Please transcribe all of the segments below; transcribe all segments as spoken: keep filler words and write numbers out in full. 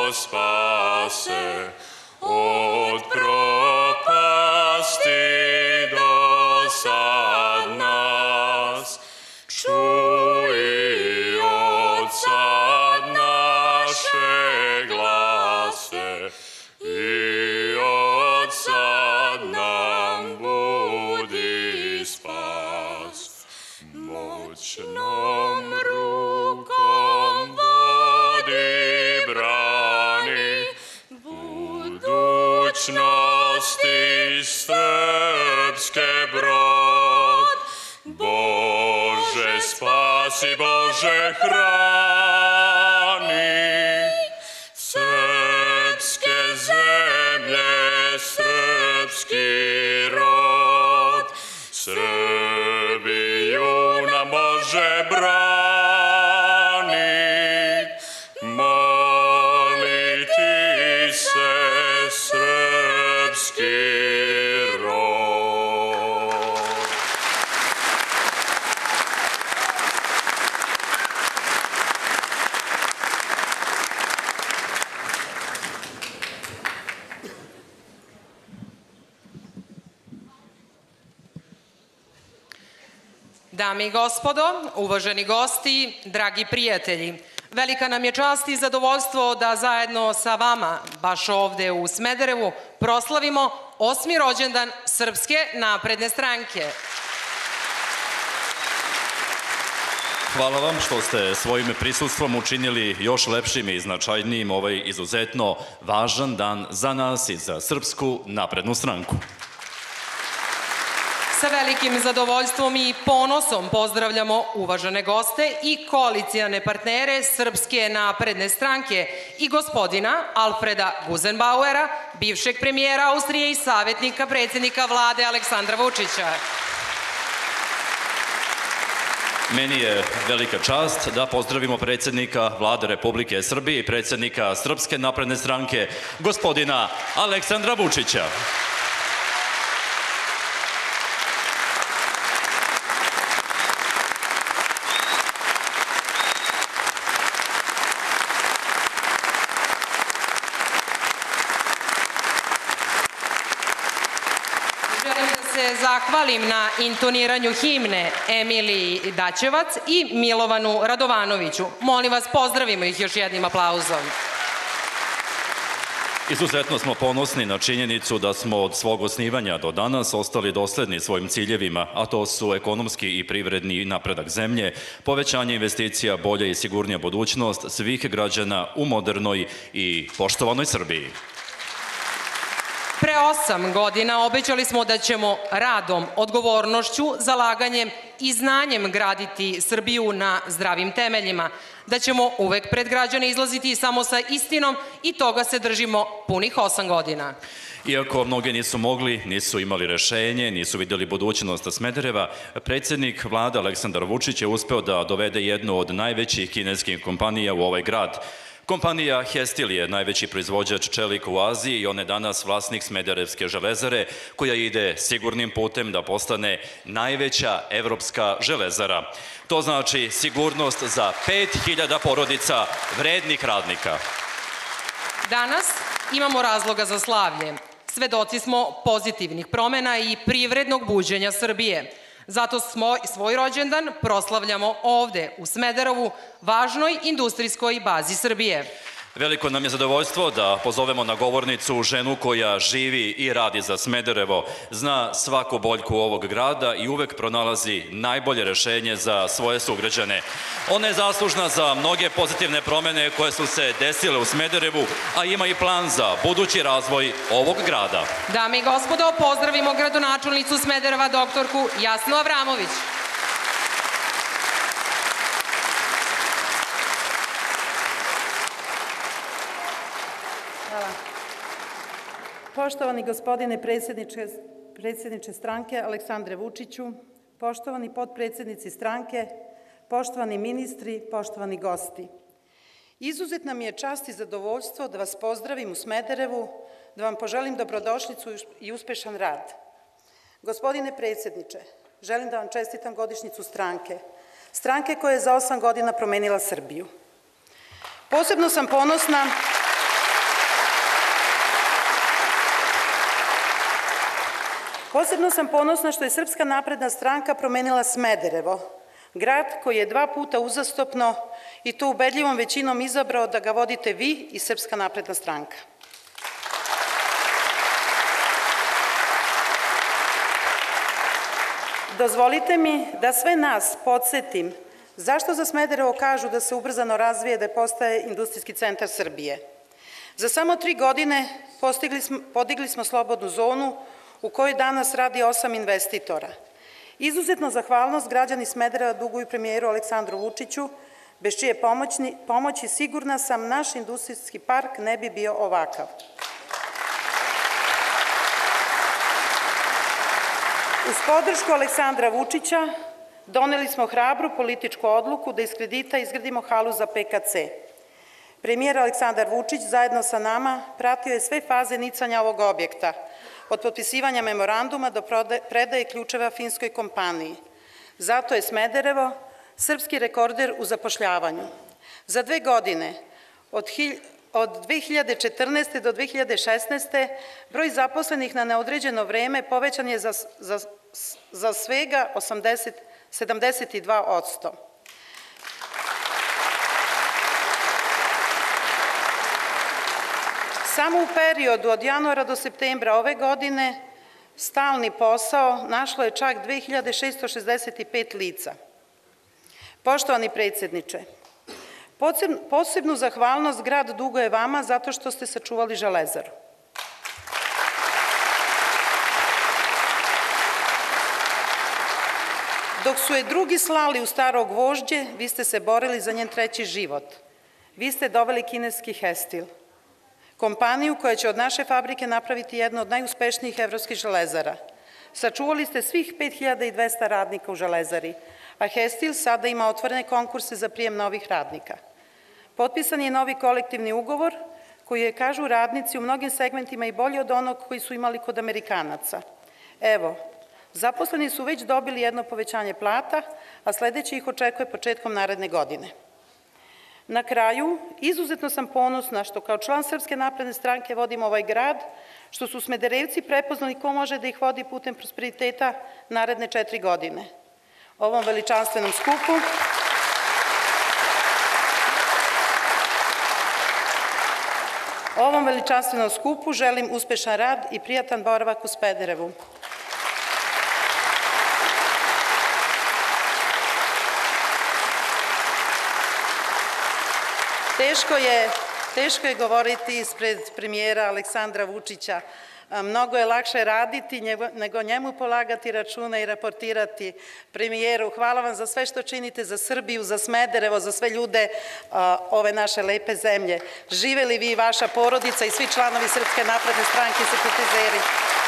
spase, od propasti dosad nas. Čuj od sad naše glase i od sad nam budi spas. Moćnom rukom vodi, brani budućnosti srpske brod. Bože spasi, Bože hrani srpske zemlje, srpski rod. Srbiju nam Bože brani, moli ti se srpski rod. Dame i gospodo, uvaženi gosti, dragi prijatelji, velika nam je čast i zadovoljstvo da zajedno sa vama, baš ovde u Smederevu, proslavimo osmi rođendan Srpske napredne stranke. Hvala vam što ste svojim prisustvom učinili još lepšim i značajnijim ovaj izuzetno važan dan za nas i za Srpsku naprednu stranku. Sa velikim zadovoljstvom i ponosom pozdravljamo uvažene goste i koalicijane partnere Srpske napredne stranke i gospodina Alfreda Guzenbauera, bivšeg premijera Austrije i savjetnika predsjednika vlade Aleksandra Vučića. Meni je velika čast da pozdravimo predsjednika Vlade Republike Srbije i predsjednika Srpske napredne stranke, gospodina Aleksandra Vučića. Zahvalim na intoniranju himne Emiliji Daćevac i Milovanu Radovanoviću. Molim vas, pozdravimo ih još jednim aplauzom. Izuzetno smo ponosni na činjenicu da smo od svog osnivanja do danas ostali dosledni svojim ciljevima, a to su ekonomski i privredni napredak zemlje, povećanje investicija, bolja i sigurnija budućnost svih građana u modernoj i poštovanoj Srbiji. Pre osam godina obećali smo da ćemo radom, odgovornošću, zalaganjem i znanjem graditi Srbiju na zdravim temeljima, da ćemo uvek pred građane izlaziti samo sa istinom i toga se držimo punih osam godina. Iako mnogi nisu mogli, nisu imali rešenje, nisu vidjeli budućnost Smedereva, predsjednik vlade Aleksandar Vučić je uspeo da dovede jednu od najvećih kineskih kompanija u ovaj grad. Kompanija Hestil je najveći proizvođač čelika u Aziji i on je danas vlasnik Smederevske železare koja ide sigurnim putem da postane najveća evropska železara. To znači sigurnost za pet hiljada porodica vrednih radnika. Danas imamo razloga za slavlje. Svedoci smo pozitivnih promena i privrednog buđenja Srbije. Zato smo svoj rođendan proslavljamo ovde, u Smederevu, važnoj industrijskoj bazi Srbije. Veliko nam je zadovoljstvo da pozovemo na govornicu ženu koja živi i radi za Smederevo, zna svaku boljku ovog grada i uvek pronalazi najbolje rešenje za svoje sugrađane. Ona je zaslužna za mnoge pozitivne promene koje su se desile u Smederevu, a ima i plan za budući razvoj ovog grada. Dame i gospodo, pozdravimo gradonačelnicu Smedereva, doktorku Jasnu Avramović. Poštovani gospodine predsjedniče stranke Aleksandre Vučiću, poštovani potpredsjednici stranke, poštovani ministri, poštovani gosti. Izuzetna mi je čast i zadovoljstvo da vas pozdravim u Smederevu, da vam poželim dobrodošlicu i uspešan rad. Gospodine predsjedniče, želim da vam čestitam godišnjicu stranke, stranke koja je za osam godina promenila Srbiju. Posebno sam ponosna Posebno sam ponosna što je Srpska napredna stranka promenila Smederevo, grad koji je dva puta uzastopno i to ubedljivom većinom izabrao da ga vodite vi i Srpska napredna stranka. Dozvolite mi da sve nas podsjetim zašto za Smederevo kažu da se ubrzano razvije, da postaje industrijski centar Srbije. Za samo tri godine podigli smo slobodnu zonu u kojoj danas radi osam investitora. Izuzetno zahvalnost građani Smedereva duguju premijeru Aleksandru Vučiću, bez čije pomoći sigurna sam naš industrijski park ne bi bio ovakav. Uz podršku Aleksandra Vučića doneli smo hrabru političku odluku da iz kredita izgradimo halu za P K C. Premijer Aleksandar Vučić zajedno sa nama pratio je sve faze nicanja ovog objekta, od potpisivanja memoranduma do predaje ključeva finskoj kompaniji. Zato je Smederevo srpski rekorder u zapošljavanju. Za dve godine, od dve hiljade četrnaeste. do dve hiljade šesnaeste. broj zaposlenih na neodređeno vreme povećan je za svega sedamdeset dva posto. Samo u periodu od januara do septembra ove godine stalni posao našlo je čak dve hiljade šesto šezdeset pet lica. Poštovani predsjedniče, posebnu zahvalnost grad duguje vama zato što ste sačuvali Železaru. Dok su je drugi slali u staro gvožđe, vi ste se borili za njen treći život. Vi ste doveli kineski Hestil, kompaniju koja će od naše fabrike napraviti jednu od najuspešnijih evropskih železara. Sačuvali ste svih pet hiljada dvesta radnika u Železari, a Hestil sada ima otvorene konkurse za prijem novih radnika. Potpisan je novi kolektivni ugovor koji je, kažu radnici, u mnogim segmentima i bolji od onog koji su imali kod Amerikanaca. Evo, zaposleni su već dobili jedno povećanje plata, a sledeće ih očekuje početkom naredne godine. Na kraju, izuzetno sam ponosna što kao član Srpske napredne stranke vodim ovaj grad, što su Smederevci prepoznali ko može da ih vodi putem prosperiteta naredne četiri godine. Ovom veličanstvenom skupu Ovom veličanstvenom skupu želim uspešan rad i prijatan boravak u Smederevu. Teško je, teško je govoriti ispred premijera Aleksandra Vučića. Mnogo je lakše raditi nego njemu polagati račune i raportirati premijeru. Hvala vam za sve što činite za Srbiju, za Smederevo, za sve ljude ove naše lepe zemlje. Živeli vi i vaša porodica i svi članovi Srpske napredne stranke i simpatizeri.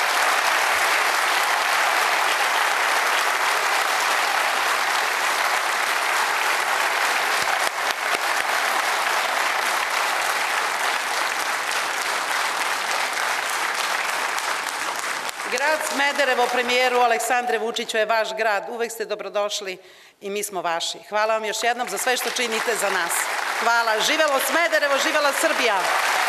Grad Smederevo, premijeru Aleksandre Vučiću, je vaš grad. Uvek ste dobrodošli i mi smo vaši. Hvala vam još jednom za sve što činite za nas. Hvala. Živelo Smederevo, živela Srbija!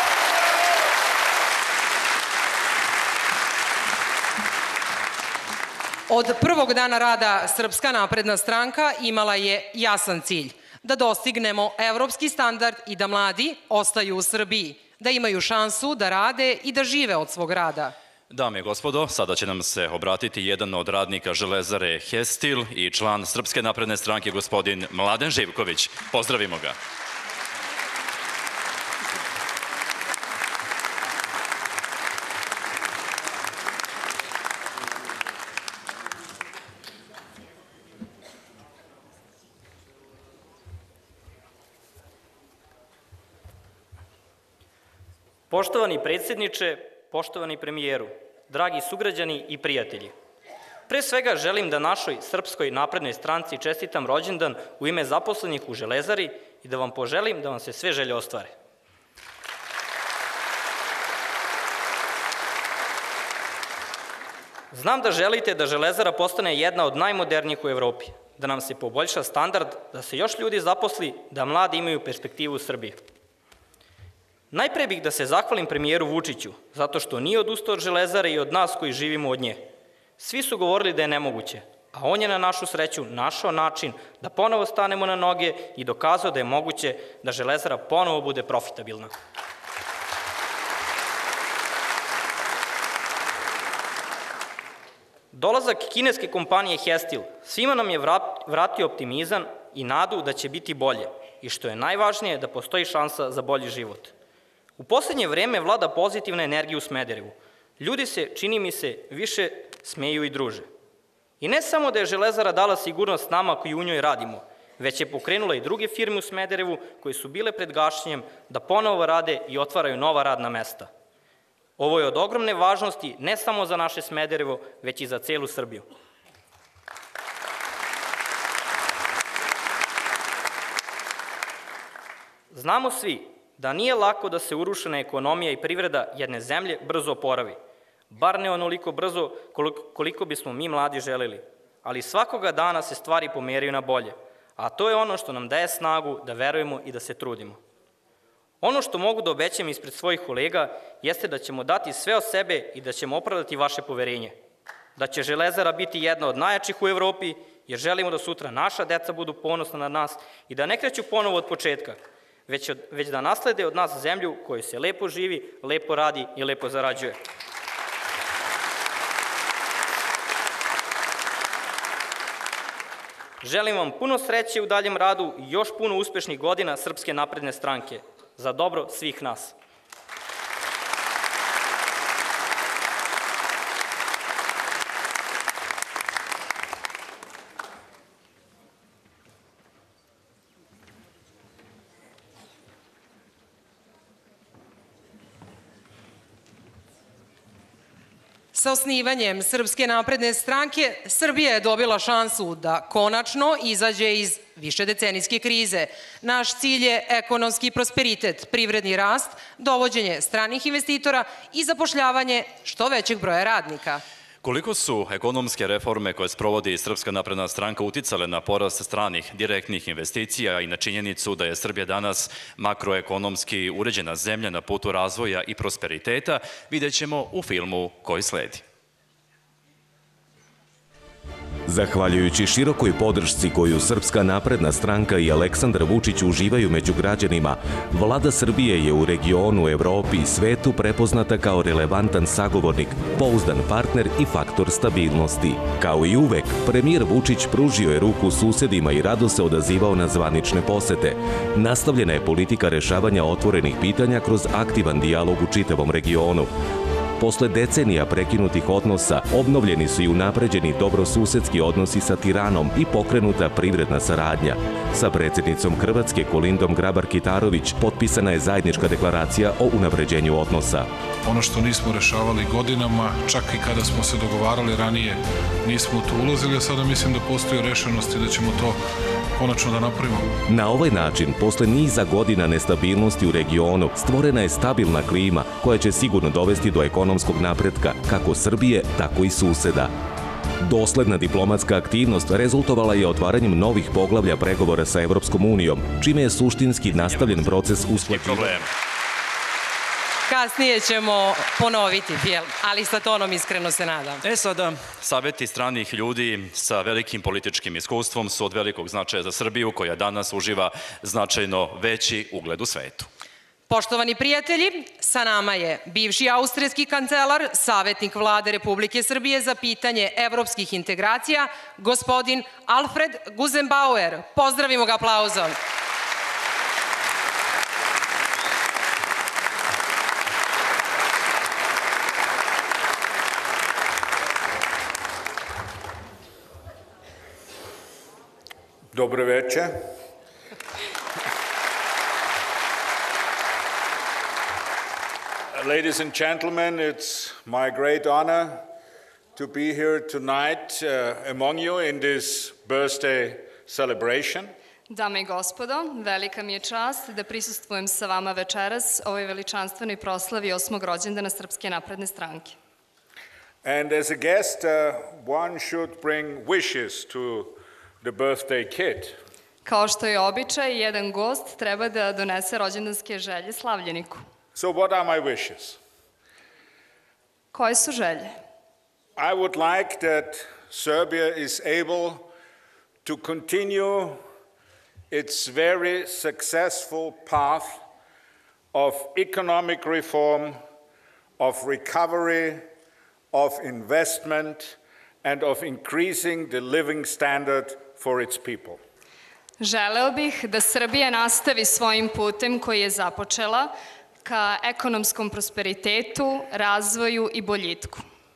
Od prvog dana rada Srpska napredna stranka imala je jasan cilj da dostignemo evropski standard i da mladi ostaju u Srbiji, da imaju šansu da rade i da žive od svog rada. Dame i gospodo, sada će nam se obratiti jedan od radnika Železare Hestil i član Srpske napredne stranke, gospodin Mladen Živković. Pozdravimo ga. Poštovani predsjedniče, poštovani premijeru, dragi sugrađani i prijatelji, pre svega želim da našoj Srpskoj naprednoj stranci čestitam rođendan u ime zaposlenih u Železari i da vam poželim da vam se sve želje ostvare. Znam da želite da Železara postane jedna od najmodernijih u Evropi, da nam se poboljša standard, da se još ljudi zaposli, da mladi imaju perspektivu u Srbiji. Najpre bih da se zahvalim premijeru Vučiću, zato što nije odustao od Železare i od nas koji živimo od nje. Svi su govorili da je nemoguće, a on je na našu sreću našao način da ponovo stanemo na noge i dokazao da je moguće da Železara ponovo bude profitabilna. Dolazak kineske kompanije Hestil svima nam je vratio optimizam i nadu da će biti bolje i što je najvažnije da postoji šansa za bolji život. U poslednje vreme vlada pozitivna energija u Smederevu. Ljudi se, čini mi se, više smeju i druže. I ne samo da je Železara dala sigurnost nama koji u njoj radimo, već je pokrenula i druge firme u Smederevu koje su bile pred gašenjem da ponovo rade i otvaraju nova radna mesta. Ovo je od ogromne važnosti ne samo za naše Smederevo, već i za celu Srbiju. Znamo svi da nije lako da se urušena ekonomija i privreda jedne zemlje brzo oporavi, bar ne onoliko brzo koliko bismo mi mladi želeli, ali svakoga dana se stvari pomeraju na bolje, a to je ono što nam daje snagu da verujemo i da se trudimo. Ono što mogu da obećam ispred svojih kolega jeste da ćemo dati sve od sebe i da ćemo opravdati vaše poverenje, da će Železara biti jedna od najjačih u Evropi, jer želimo da sutra naša deca budu ponosna na nas i da ne kreću ponovo od početka, već, od, već da naslede od nas zemlju koju se lepo živi, lepo radi i lepo zarađuje. Želim vam puno sreće u daljem radu i još puno uspešnih godina Srpske napredne stranke, za dobro svih nas. Sa osnivanjem Srpske napredne stranke, Srbija je dobila šansu da konačno izađe iz višedecenijske krize. Naš cilj je ekonomski prosperitet, privredni rast, dovođenje stranih investitora i zapošljavanje što većeg broja radnika. Koliko su ekonomske reforme koje sprovodi Srpska napredna stranka uticale na porast stranih direktnih investicija i na činjenicu da je Srbija danas makroekonomski uređena zemlja na putu razvoja i prosperiteta, vidjet ćemo u filmu koji sledi. Zahvaljujući širokoj podršci koju Srpska napredna stranka i Aleksandar Vučić uživaju među građanima, vlada Srbije je u regionu, Evropi i svetu prepoznata kao relevantan sagovornik, pouzdan partner i faktor stabilnosti. Kao i uvek, premijer Vučić pružio je ruku susedima i rado se odazivao na zvanične posete. Nastavljena je politika rešavanja otvorenih pitanja kroz aktivan dijalog u čitavom regionu. Posle decenija prekinutih odnosa, obnovljeni su i unapređeni dobrosusedski odnosi sa Tiranom i pokrenuta privredna saradnja. Sa predsjednicom Hrvatske Kolindom Grabar-Kitarović potpisana je zajednička deklaracija o unapređenju odnosa. Ono što nismo rešavali godinama, čak i kada smo se dogovarali ranije, nismo u to ulazili, a sada mislim da postoji rešenost i da ćemo to konačno da napravimo. Na ovaj način, posle niza godina nestabilnosti u regionu, stvorena je stabilna klima koja će sigurno dovesti do ekonomskog napretka kako Srbije, tako i suseda. Dosledna diplomatska aktivnost rezultovala je otvaranjem novih poglavlja pregovora sa Evropskom unijom, čime je suštinski nastavljen proces usklađivanja. Kasnije ćemo ponoviti film, ali sa tonom iskreno se nadam. E sada, saveti stranih ljudi sa velikim političkim iskustvom su od velikog značaja za Srbiju, koja danas uživa značajno veći ugled u svetu. Poštovani prijatelji, sa nama je bivši austrijski kancelar, savjetnik vlade Republike Srbije za pitanje evropskih integracija, gospodin Alfred Gusenbauer. Pozdravimo ga aplauzom. Dobro večer. Ladies and gentlemen, it's my great honor to be here tonight uh, among you in this birthday celebration. Dame i gospodo, velika mi je čast da prisustvujem sa vama večeras ovoj veličanstvenoj proslavi osmog rođendana Srpske napredne stranke. And as a guest, uh, one should bring wishes to the birthday kid. Kao što je običaj, jedan gost treba da donese rođendanske želje slavljeniku. So what are my wishes? Koje su želje? I would like that Serbia is able to continue its very successful path of economic reform, of recovery, of investment, and of increasing the living standard for its people. Želeo bih da Srbija nastavi svojim putem koji je započela ka ekonomskom prosperitetu, razvoju i boljitku.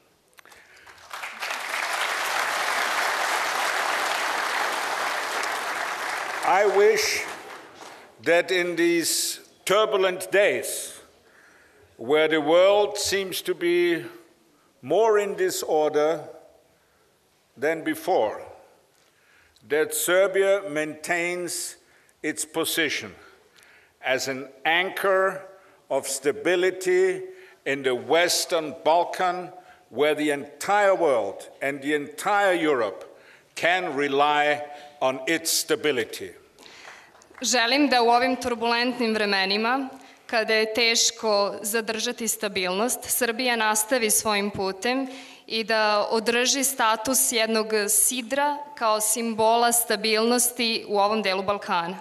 I wish that in these turbulent days, where the world seems to be more in disorder than before, that Serbia maintains its position as an anchor of stability in the Western Balkan, where the entire world and the entire Europe can rely on its stability. Želim da u ovim turbulentnim vremenima, kada je teško zadržati stabilnost, Srbija nastavi svojim putem i da održi status jednog sidra kao simbola stabilnosti u ovom delu Balkana.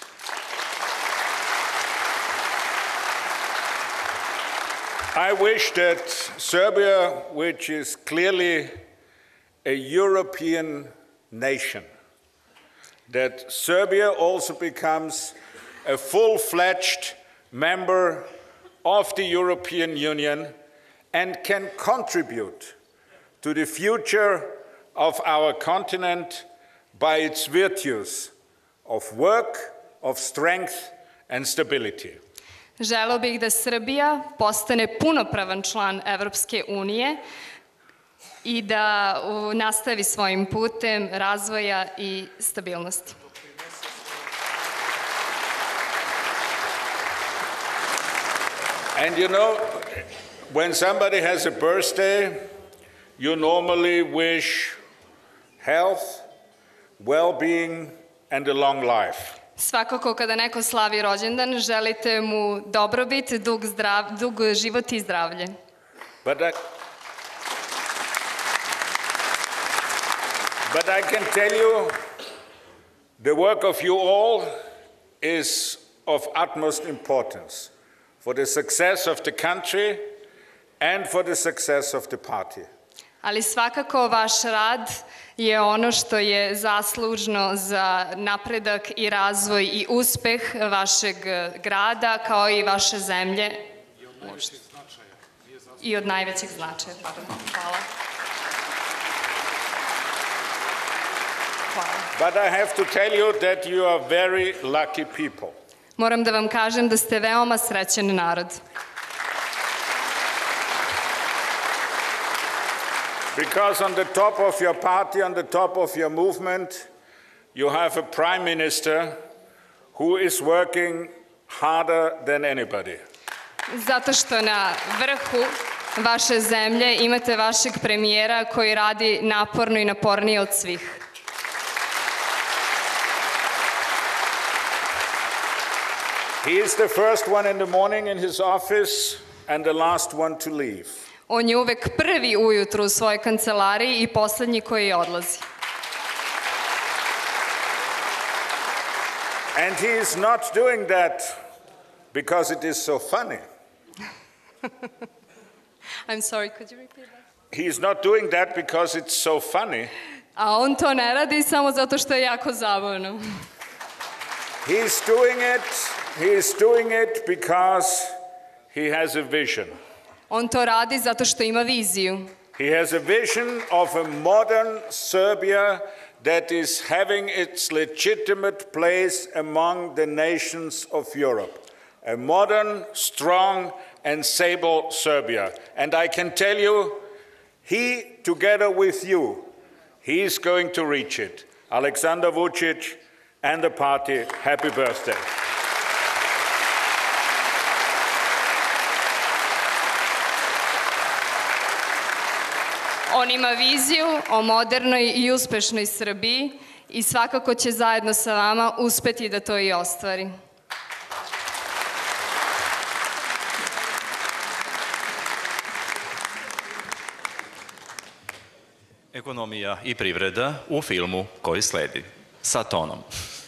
I wish that Serbia, which is clearly a European nation, that Serbia also becomes a full-fledged member of the European Union and can contribute to the future of our continent by its virtues of work, of strength and stability. Želeo bih da Srbija postane punopravan član Evropske unije i da nastavi svojim putem razvoja i stabilnosti. And you know, when somebody has a birthday, you normally wish health, well-being and a long life. Svakako kada neko slavi rođendan, želite mu dobrobit, dug, zdrav, dug život i zdravlje. But I, but I can tell you, the work of you all is of utmost importance for the success of the country and for the success of the party. Ali svakako vaš rad je ono što je zaslužno za napredak i razvoj i uspeh vašeg grada kao i vaše zemlje. I od najvećeg značaja. Hvala. Hvala. But I have to tell you that you are very lucky people. Moram da vam kažem da ste veoma srećan narod. Because on the top of your party, on the top of your movement, you have a prime minister who is working harder than anybody. Zato što na vrhu vaše zemlje imate vašeg premijera koji radi naporno i napornije od svih. He is the first one in the morning in his office and the last one to leave. On je uvek prvi ujutru u svojoj kancelariji i poslednji koji odlazi. And he is not doing that because it is so funny. I'm sorry, could you repeat that? He is not doing that because it's so funny. A on to ne radi samo zato što je jako zabavno. He is doing it, he is doing it because he has a vision. On to radi zato što ima viziju. He has a vision of a modern Serbia that is having its legitimate place among the nations of Europe. A modern, strong and stable Serbia. And I can tell you, he, together with you, he is going to reach it. Aleksandar Vučić and the party, happy birthday. On ima viziju o modernoj i uspešnoj Srbiji i svakako će zajedno sa vama uspeti da to i ostvari. Ekonomija i privreda u filmu koji sledi. Sa tonom.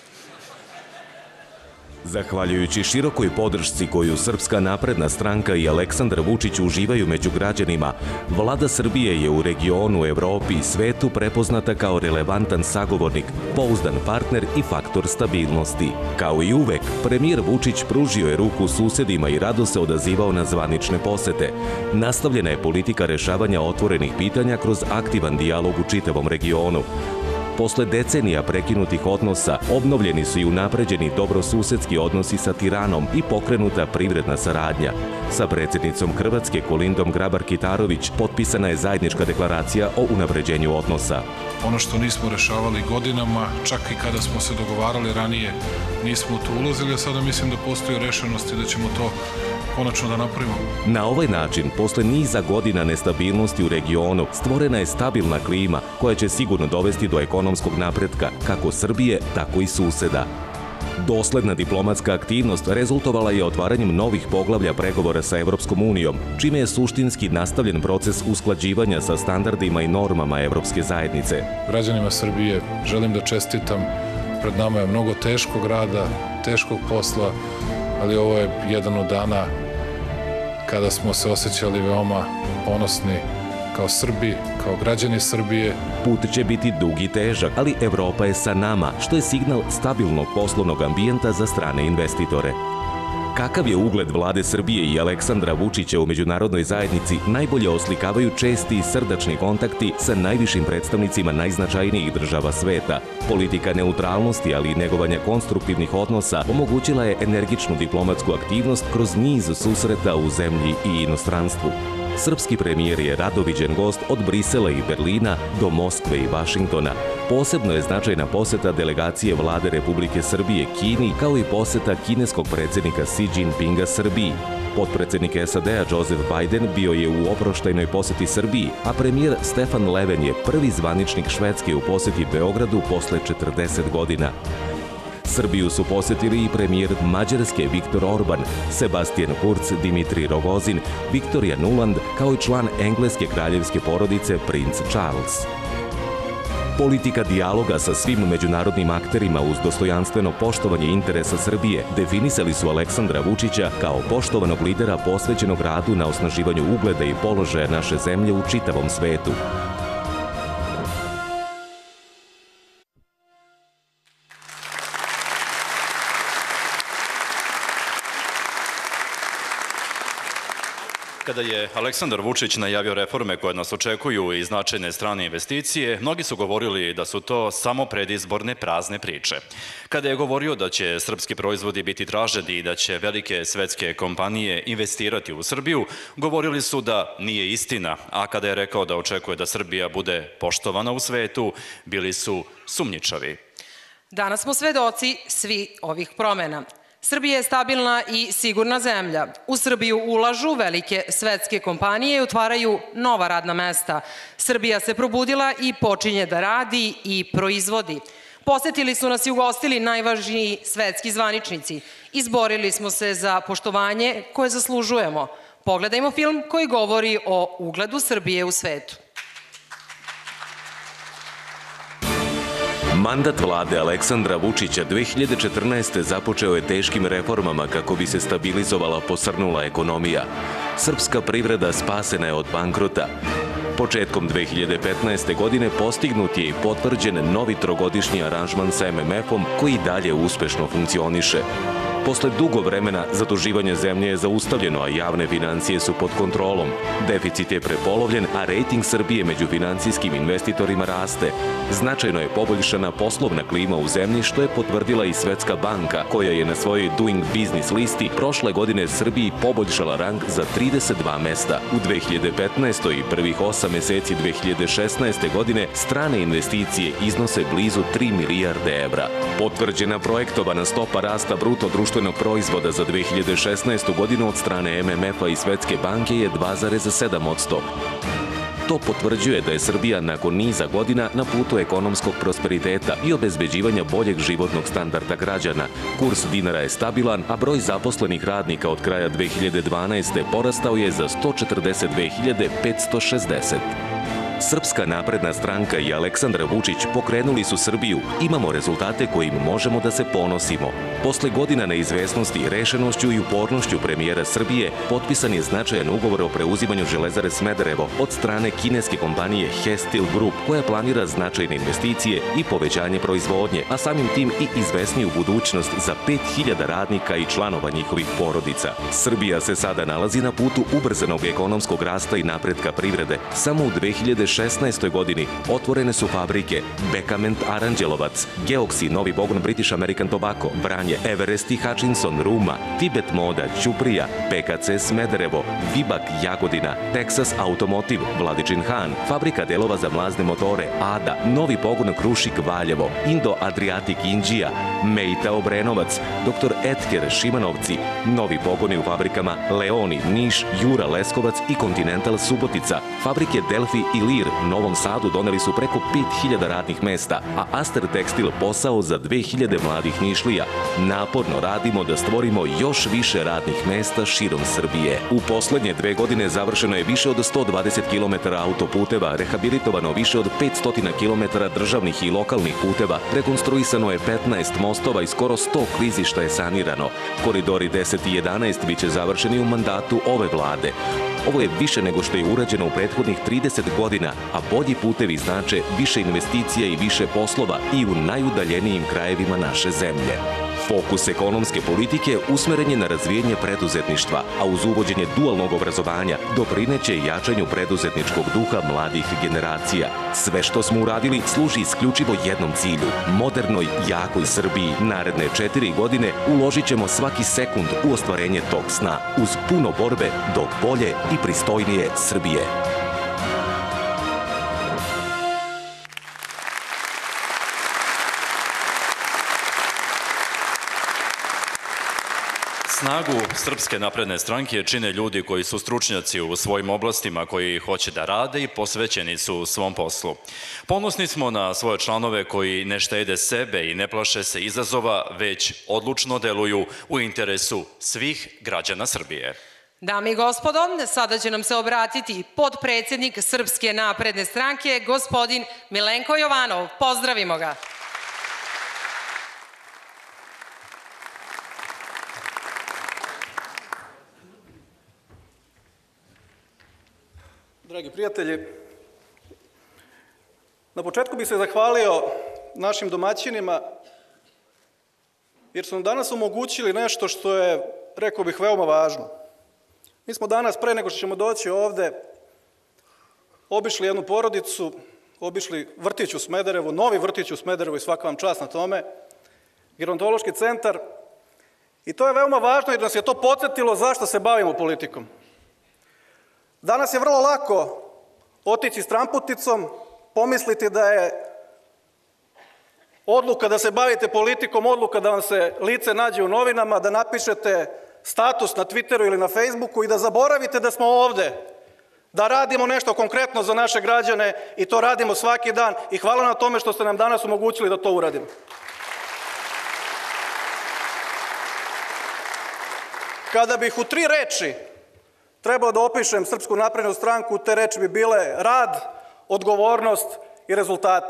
Zahvaljujući širokoj podršci koju Srpska napredna stranka i Aleksandar Vučić uživaju među građanima, Vlada Srbije je u regionu, Evropi i svetu prepoznata kao relevantan sagovornik, pouzdan partner i faktor stabilnosti. Kao i uvek, premijer Vučić pružio je ruku susedima i rado se odazivao na zvanične posete. Nastavljena je politika rešavanja otvorenih pitanja kroz aktivan dijalog u čitavom regionu. Posle decenija prekinutih odnosa, obnovljeni su i unapređeni dobrosusedski odnosi sa Tiranom i pokrenuta privredna saradnja. Sa predsjednicom Hrvatske Kolindom Grabar-Kitarović potpisana je zajednička deklaracija o unapređenju odnosa. Ono što nismo rešavali godinama, čak i kada smo se dogovarali ranije, nismo u to ulazili, a sada mislim da postoji rešenost i da ćemo to konačno da napravimo. Na ovaj način, posle niza godina nestabilnosti u regionu, stvorena je stabilna klima koja će sigurno dovesti do ekonomskog napretka kako Srbije, tako i suseda. Dosledna diplomatska aktivnost rezultovala je otvaranjem novih poglavlja pregovora sa Evropskom unijom, čime je suštinski nastavljen proces usklađivanja sa standardima i normama Evropske zajednice. Građanima Srbije želim da čestitam. Pred nama je mnogo teškog rada, teškog posla, ali ovo je jedan od dana kada smo se osjećali veoma ponosni kao Srbi, kao građani Srbije. Put će biti dug i težak, ali Evropa je sa nama, što je signal stabilnog poslovnog ambijenta za strane investitore. Kakav je ugled Vlade Srbije i Aleksandra Vučića u međunarodnoj zajednici najbolje oslikavaju česti i srdačni kontakti sa najvišim predstavnicima najznačajnijih država sveta. Politika neutralnosti, ali i negovanja konstruktivnih odnosa omogućila je energičnu diplomatsku aktivnost kroz niz susreta u zemlji i inostranstvu. Srpski premijer je rado viđen gost od Brisela i Berlina do Moskve i Vašingtona. Posebno je značajna poseta delegacije Vlade Republike Srbije Kini, kao i poseta kineskog predsjednika Xi Jinpinga Srbiji. Potpredsjednik S A D-a Joseph Biden bio je u oproštajnoj poseti Srbiji, a premijer Stefan Leven je prvi zvaničnik Švedske u poseti Beogradu posle četrdeset godina. Srbiju su posjetili i premijer Mađarske Viktor Orban, Sebastian Kurz, Dimitri Rogozin, Viktorija Nuland, kao i član engleske kraljevske porodice princ Charles. Politika dijaloga sa svim međunarodnim akterima uz dostojanstveno poštovanje interesa Srbije definisali su Aleksandra Vučića kao poštovanog lidera posvećenog radu na osnaživanju ugleda i položaja naše zemlje u čitavom svetu. Kada je Aleksandar Vučić najavio reforme koje nas očekuju i značajne strane investicije, mnogi su govorili da su to samo predizborne prazne priče. Kada je govorio da će srpski proizvodi biti traženi i da će velike svetske kompanije investirati u Srbiju, govorili su da nije istina, a kada je rekao da očekuje da Srbija bude poštovana u svetu, bili su sumnjičavi. Danas smo svedoci svi ovih promjena. Srbija je stabilna i sigurna zemlja. U Srbiju ulažu velike svetske kompanije i otvaraju nova radna mesta. Srbija se probudila i počinje da radi i proizvodi. Posetili su nas i ugostili najvažniji svetski zvaničnici. Izborili smo se za poštovanje koje zaslužujemo. Pogledajmo film koji govori o ugledu Srbije u svetu. Mandat vlade Aleksandra Vučića dve hiljade četrnaeste. započeo je teškim reformama kako bi se stabilizovala posrnula ekonomija. Srpska privreda spasena je od bankrota. Početkom dve hiljade petnaeste. godine postignut je i potvrđen novi trogodišnji aranžman sa M M F-om koji dalje uspešno funkcioniše. Posle dugo vremena zaduživanje zemlje je zaustavljeno, a javne financije su pod kontrolom. Deficit je prepolovljen, a rejting Srbije među financijskim investitorima raste. Značajno je poboljšana poslovna klima u zemlji, što je potvrdila i Svetska banka, koja je na svojoj Doing Business listi prošle godine Srbiji poboljšala rang za trideset dva mesta. U dve hiljade petnaestoj. i prvih osam meseci dve hiljade šesnaeste. godine strane investicije iznose blizu tri milijarde evra. Potvrđena projektovana stopa rasta bruto društvenog proizvoda za dve hiljade šesnaestu. godinu od strane M M F-a i Svetske banke je dva zarez sedam posto. To potvrđuje da je Srbija nakon niza godina na putu ekonomskog prosperiteta i obezbeđivanja boljeg životnog standarda građana. Kurs dinara je stabilan, a broj zaposlenih radnika od kraja dve hiljade dvanaeste. porastao je za sto četrdeset dve hiljade petsto šezdeset. Srpska napredna stranka i Aleksandar Vučić pokrenuli su Srbiju. Imamo rezultate kojim možemo da se ponosimo. Posle godina neizvesnosti, rešenošću i upornošću premijera Srbije, potpisan je značajan ugovor o preuzimanju Železare Smederevo od strane kineske kompanije Hestil Group, koja planira značajne investicije i povećanje proizvodnje, a samim tim i izvesniju budućnost za pet hiljada radnika i članova njihovih porodica. Srbija se sada nalazi na putu ubrzanog ekonomskog rasta i napretka privrede. Samo u dve hiljade šesnaestoj. godini otvorene su fabrike Bekament Aranđelovac, Geoxi Novi Bogon British American Tobacco, Vranje, Everest i Hutchinson Ruma, Tibet Moda Ćuprija, P K C Smederevo, Vibak Jagodina, Texas Automotive Vladičin Han, Fabrika delova za mlazne motore Ada, Novi pogon Krušik Valjevo, Indo Adriatic Inđija, Mejta Obrenovac, doktor Etker Šimanovci, novi pogoni u fabrikama Leoni, Niš, Jura Leskovac i Continental Subotica. Fabrike Delfi i Lir Novom Sadu doneli su preko pet hiljada radnih mesta, a Aster Tekstil posao za dve hiljade mladih Nišlija. Naporno radimo da stvorimo još više radnih mesta širom Srbije. U poslednje dve godine završeno je više od sto dvadeset kilometara autoputeva, rehabilitovano više od petsto kilometara državnih i lokalnih puteva, rekonstruisano je petnaest mostova i skoro sto klizišta je sanirano. Koridori deset i jedanaest biće završeni u mandatu ove vlade. Ovo je više nego što je urađeno u prethodnih trideset godina, a bolji putevi znače više investicija i više poslova i u najudaljenijim krajevima naše zemlje. Fokus ekonomske politike usmeren je na razvijenje preduzetništva, a uz uvođenje dualnog obrazovanja doprineće jačanju preduzetničkog duha mladih generacija. Sve što smo uradili služi isključivo jednom cilju, modernoj, jakoj Srbiji. Naredne četiri godine uložit ćemo svaki sekund u ostvarenje tog sna, uz puno borbe do bolje i pristojnije Srbije. Snagu Srpske napredne stranke čine ljudi koji su stručnjaci u svojim oblastima, koji hoće da rade i posvećeni su svom poslu. Ponosni smo na svoje članove koji ne štede sebe i ne plaše se izazova, već odlučno deluju u interesu svih građana Srbije. Dame i gospodo, sada će nam se obratiti potpredsednik Srpske napredne stranke, gospodin Milenko Jovanov. Pozdravimo ga. Dragi prijatelji, na početku bih se zahvalio našim domaćinima jer su nam danas omogućili nešto što je, rekao bih, veoma važno. Mi smo danas, pre nego što ćemo doći ovde, obišli jednu porodicu, obišli vrtić u Smederevu, novi vrtić u Smederevu i svaka vam čast na tome, gerontološki centar, i to je veoma važno jer nas je to podsjetilo zašto se bavimo politikom. Danas je vrlo lako otići stramputicom, pomisliti da je odluka da se bavite politikom, odluka da vam se lice nađe u novinama, da napišete status na Twitteru ili na Facebooku i da zaboravite da smo ovde, da radimo nešto konkretno za naše građane i to radimo svaki dan i hvala na tome što ste nam danas omogućili da to uradimo. Kada bih u tri reči trebao da opišem Srpsku naprednu stranku, te reči bi bile rad, odgovornost i rezultati.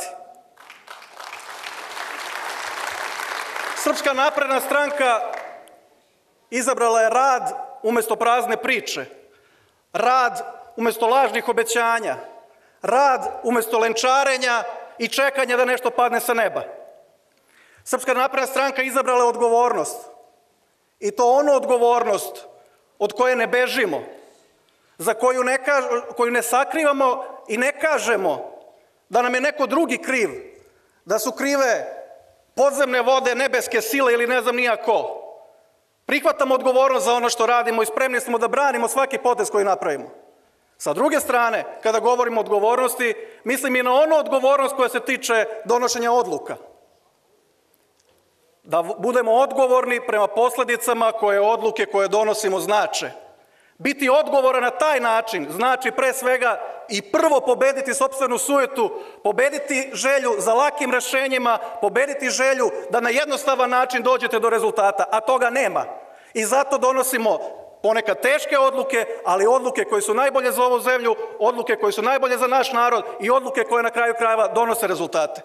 Srpska napredna stranka izabrala je rad umesto prazne priče, rad umesto lažnih obećanja, rad umesto lenčarenja i čekanja da nešto padne sa neba. Srpska napredna stranka izabrala je odgovornost i to onu odgovornost od koje ne bežimo, za koju ne, kaž, koju ne sakrivamo i ne kažemo da nam je neko drugi kriv, da su krive podzemne vode, nebeske sile ili ne znam nija ko. Prihvatamo odgovornost za ono što radimo i spremni smo da branimo svaki potez koji napravimo. Sa druge strane, kada govorimo o odgovornosti, mislim i na onu odgovornost koja se tiče donošenja odluka. Da budemo odgovorni prema posledicama koje odluke koje donosimo znače. Biti odgovoran na taj način znači pre svega i prvo pobediti sopstvenu sujetu, pobediti želju za lakim rešenjima, pobediti želju da na jednostavan način dođete do rezultata, a toga nema. I zato donosimo ponekad teške odluke, ali odluke koje su najbolje za ovu zemlju, odluke koje su najbolje za naš narod i odluke koje na kraju krajeva donose rezultate.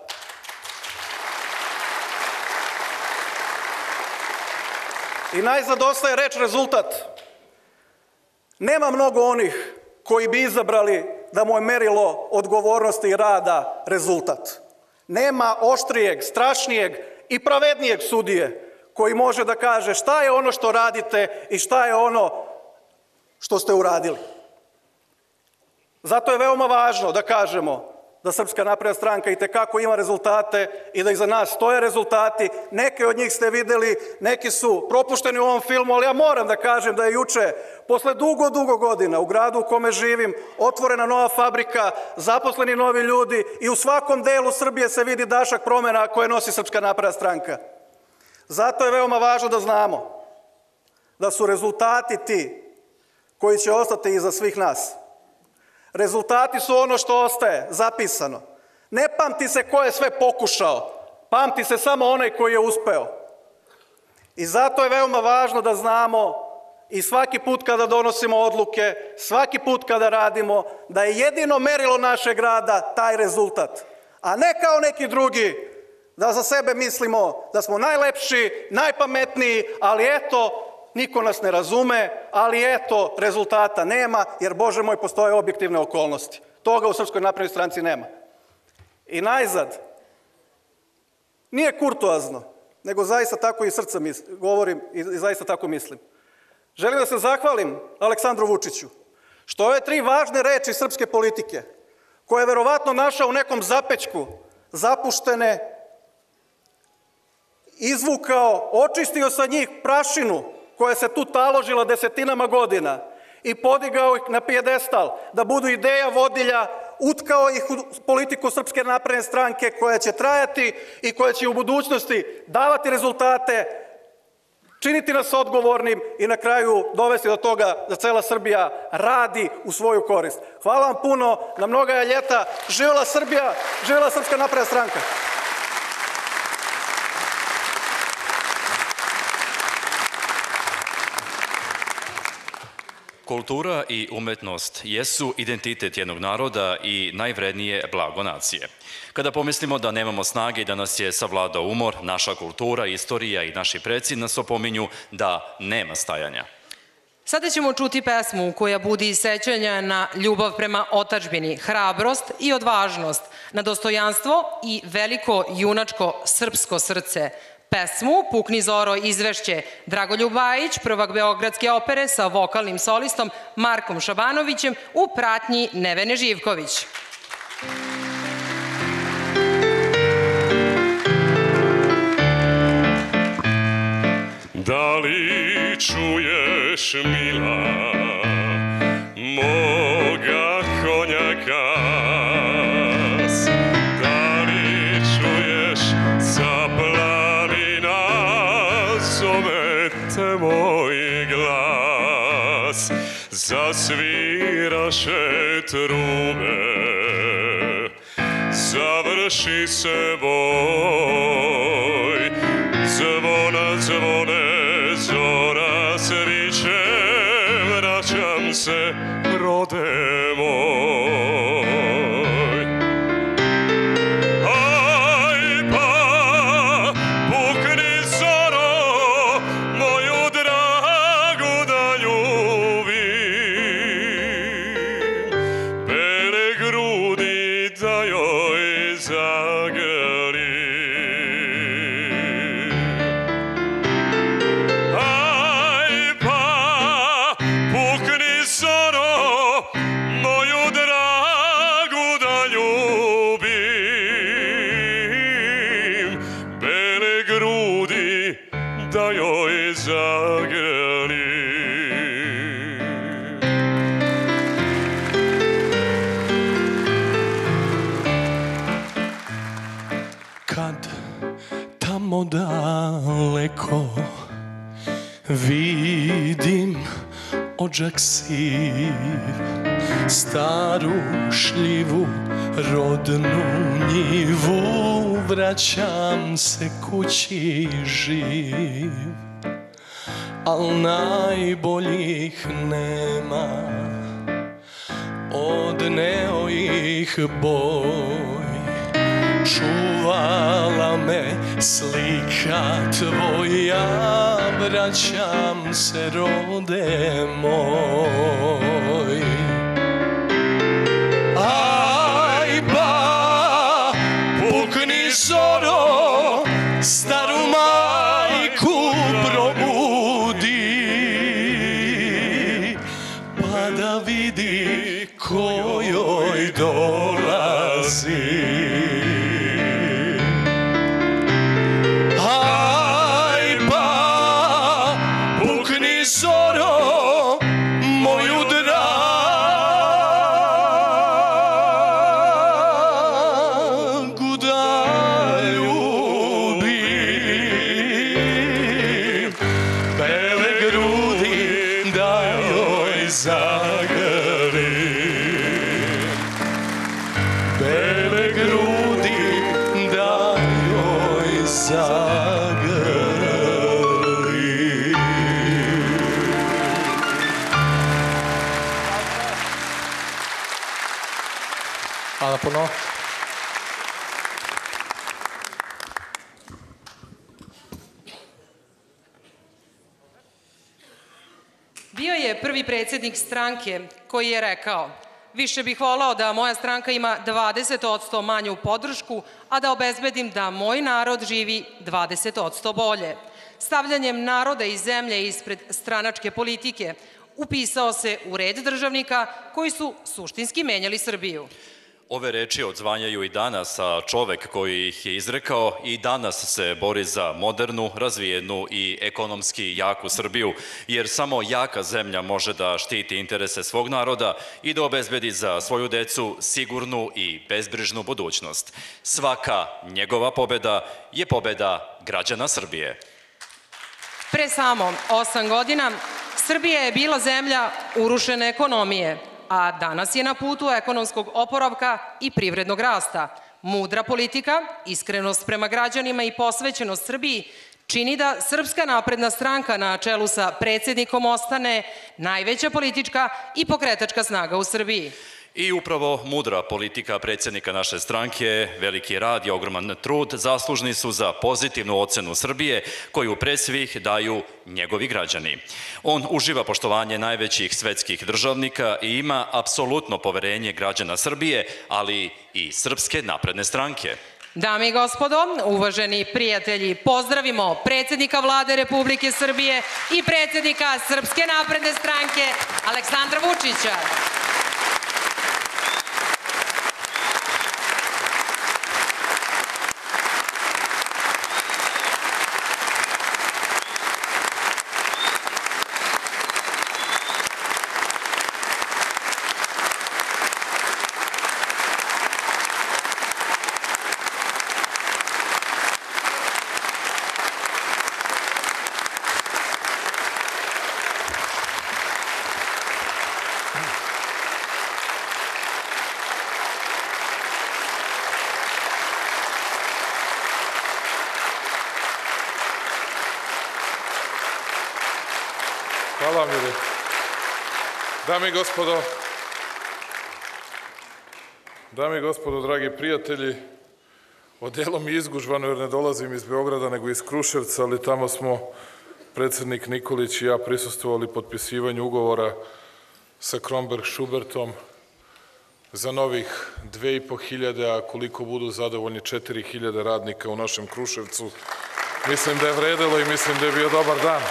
I najzad ostaje reč rezultat. Nema mnogo onih koji bi izabrali da mu je merilo odgovornosti i rada rezultat. Nema oštrijeg, strašnijeg i pravednijeg sudije koji može da kaže šta je ono što radite i šta je ono što ste uradili. Zato je veoma važno da kažemo da Srpska napredna stranka i tekako ima rezultate i da iza nas stoje rezultati. Neke od njih ste videli, neki su propušteni u ovom filmu, ali ja moram da kažem da je juče, posle dugo, dugo godina, u gradu u kome živim, otvorena nova fabrika, zaposleni novi ljudi i u svakom delu Srbije se vidi dašak promena koje nosi Srpska napredna stranka. Zato je veoma važno da znamo da su rezultati ti koji će ostati iza svih nas. Rezultati su ono što ostaje zapisano. Ne pamti se ko je sve pokušao, pamti se samo onaj koji je uspeo. I zato je veoma važno da znamo i svaki put kada donosimo odluke, svaki put kada radimo, da je jedino merilo našeg rada taj rezultat. A ne kao neki drugi, da za sebe mislimo da smo najlepši, najpametniji, ali eto, niko nas ne razume, ali eto, rezultata nema, jer, Bože moj, postoje objektivne okolnosti. Toga u Srpskoj naprednoj stranci nema. I najzad, nije kurtoazno, nego zaista tako i srca govorim i zaista tako mislim. Želim da se zahvalim Aleksandru Vučiću, što ove tri važne reči srpske politike, koje je verovatno našao u nekom zapećku, zapuštene, izvukao, očistio sa njih prašinu koja se tu taložila desetinama godina i podigao ih na pijedestal da budu ideja vodilja, utkao ih u politiku Srpske napredne stranke koja će trajati i koja će u budućnosti davati rezultate, činiti nas odgovornim i na kraju dovesti do toga da cela Srbija radi u svoju korist. Hvala vam puno, na mnoga ljeta, živela Srbija, živela Srpska napredna stranka. Kultura i umetnost jesu identitet jednog naroda i najvrednije blago nacije. Kada pomislimo da nemamo snage i da nas je savladao umor, naša kultura, istorija i naši preci nas opominju da nema stajanja. Sada ćemo čuti pesmu koja budi sećanja na ljubav prema otadžbini, hrabrost i odvažnost, na dostojanstvo i veliko junačko srpsko srce. Pesmu Pukni Zoro izvešće Dragoljub Bajić, prvak Beogradske opere sa vokalnim solistom Markom Šabanovićem u pratnji Nevene Živković. Da li čuješ, mila, moga konjaka? Da li čuješ sa planina zove te moj glas? Zasviraše trube, završi se boj, zvona zvone, zora sviće, vraćam se, rode moj. Aj pa, pukni zoro, moju dragu da ljubim, bele grudi da joj zagrlim. Da joj zagrlim. Kad tamo daleko vidim odžak siv, staru šljivu, rodnu njivu, vraćam se kući živ. al najboljih nema. Odneo ih boj, čuvala me slika tvoja, vraćam se rode moj. Aj ba, pukni zoro, staru majku probudi, pa da vidi ko joj dolazi. Aj ba, pukni zoro, moju dragu da ljubim, bele grudi da joj zagrlim, bele grudi da joj zagrlim. Hvala puno. Bio je prvi predsjednik stranke koji je rekao: više bih volao da moja stranka ima dvadeset posto manju podršku, a da obezbedim da moj narod živi dvadeset posto bolje. Stavljanjem naroda i zemlje ispred stranačke politike upisao se u red državnika koji su suštinski menjali Srbiju. Ove reči odzvanjaju i danas, a čovek koji ih je izrekao i danas se bori za modernu, razvijenu i ekonomski jaku Srbiju, jer samo jaka zemlja može da štiti interese svog naroda i da obezbedi za svoju decu sigurnu i bezbrižnu budućnost. Svaka njegova pobeda je pobeda građana Srbije. Pre samo osam godina Srbija je bila zemlja urušene ekonomije, a danas je na putu ekonomskog oporavka i privrednog rasta. Mudra politika, iskrenost prema građanima i posvećenost Srbiji čini da Srpska napredna stranka na čelu sa predsjednikom ostane najveća politička i pokretačka snaga u Srbiji. I upravo mudra politika predsjednika naše stranke, veliki rad i ogroman trud zaslužni su za pozitivnu ocenu Srbije, koju pre svih daju njegovi građani. On uživa poštovanje najvećih svetskih državnika i ima apsolutno poverenje građana Srbije, ali i Srpske napredne stranke. Dame i gospodo, uvaženi prijatelji, pozdravimo predsjednika Vlade Republike Srbije i predsjednika Srpske napredne stranke Aleksandra Vučića. Hvala vam, ljudi. Dame i gospodo, dame i gospodo, dragi prijatelji, odjelom je izgužvano jer ne dolazim iz Beograda nego iz Kruševca, ali tamo smo predsjednik Nikolić i ja prisustvovali potpisivanju ugovora sa Kromberg Schubertom za novih dve i po hiljade, a koliko budu zadovoljni četiri hiljade radnika u našem Kruševcu. Mislim da je vredelo i mislim da je bio dobar dan.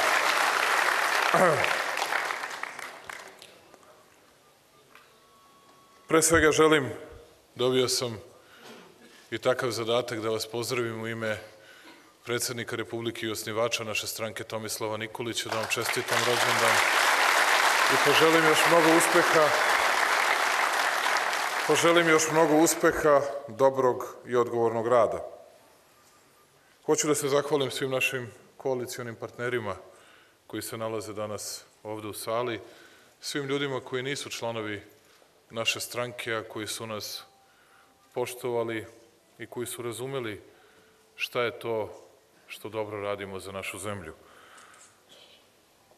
Pre svega želim, dobio sam i takav zadatak da vas pozdravim u ime predsjednika Republike i osnivača naše stranke Tomislava Nikolića, da vam čestitam rođendan i poželim još mnogo uspeha, poželim još mnogo uspeha, dobrog i odgovornog rada. Hoću da se zahvalim svim našim koalicionim partnerima koji se nalaze danas ovde u sali, svim ljudima koji nisu članovi naše stranke, a koji su nas poštovali i koji su razumeli šta je to što dobro radimo za našu zemlju.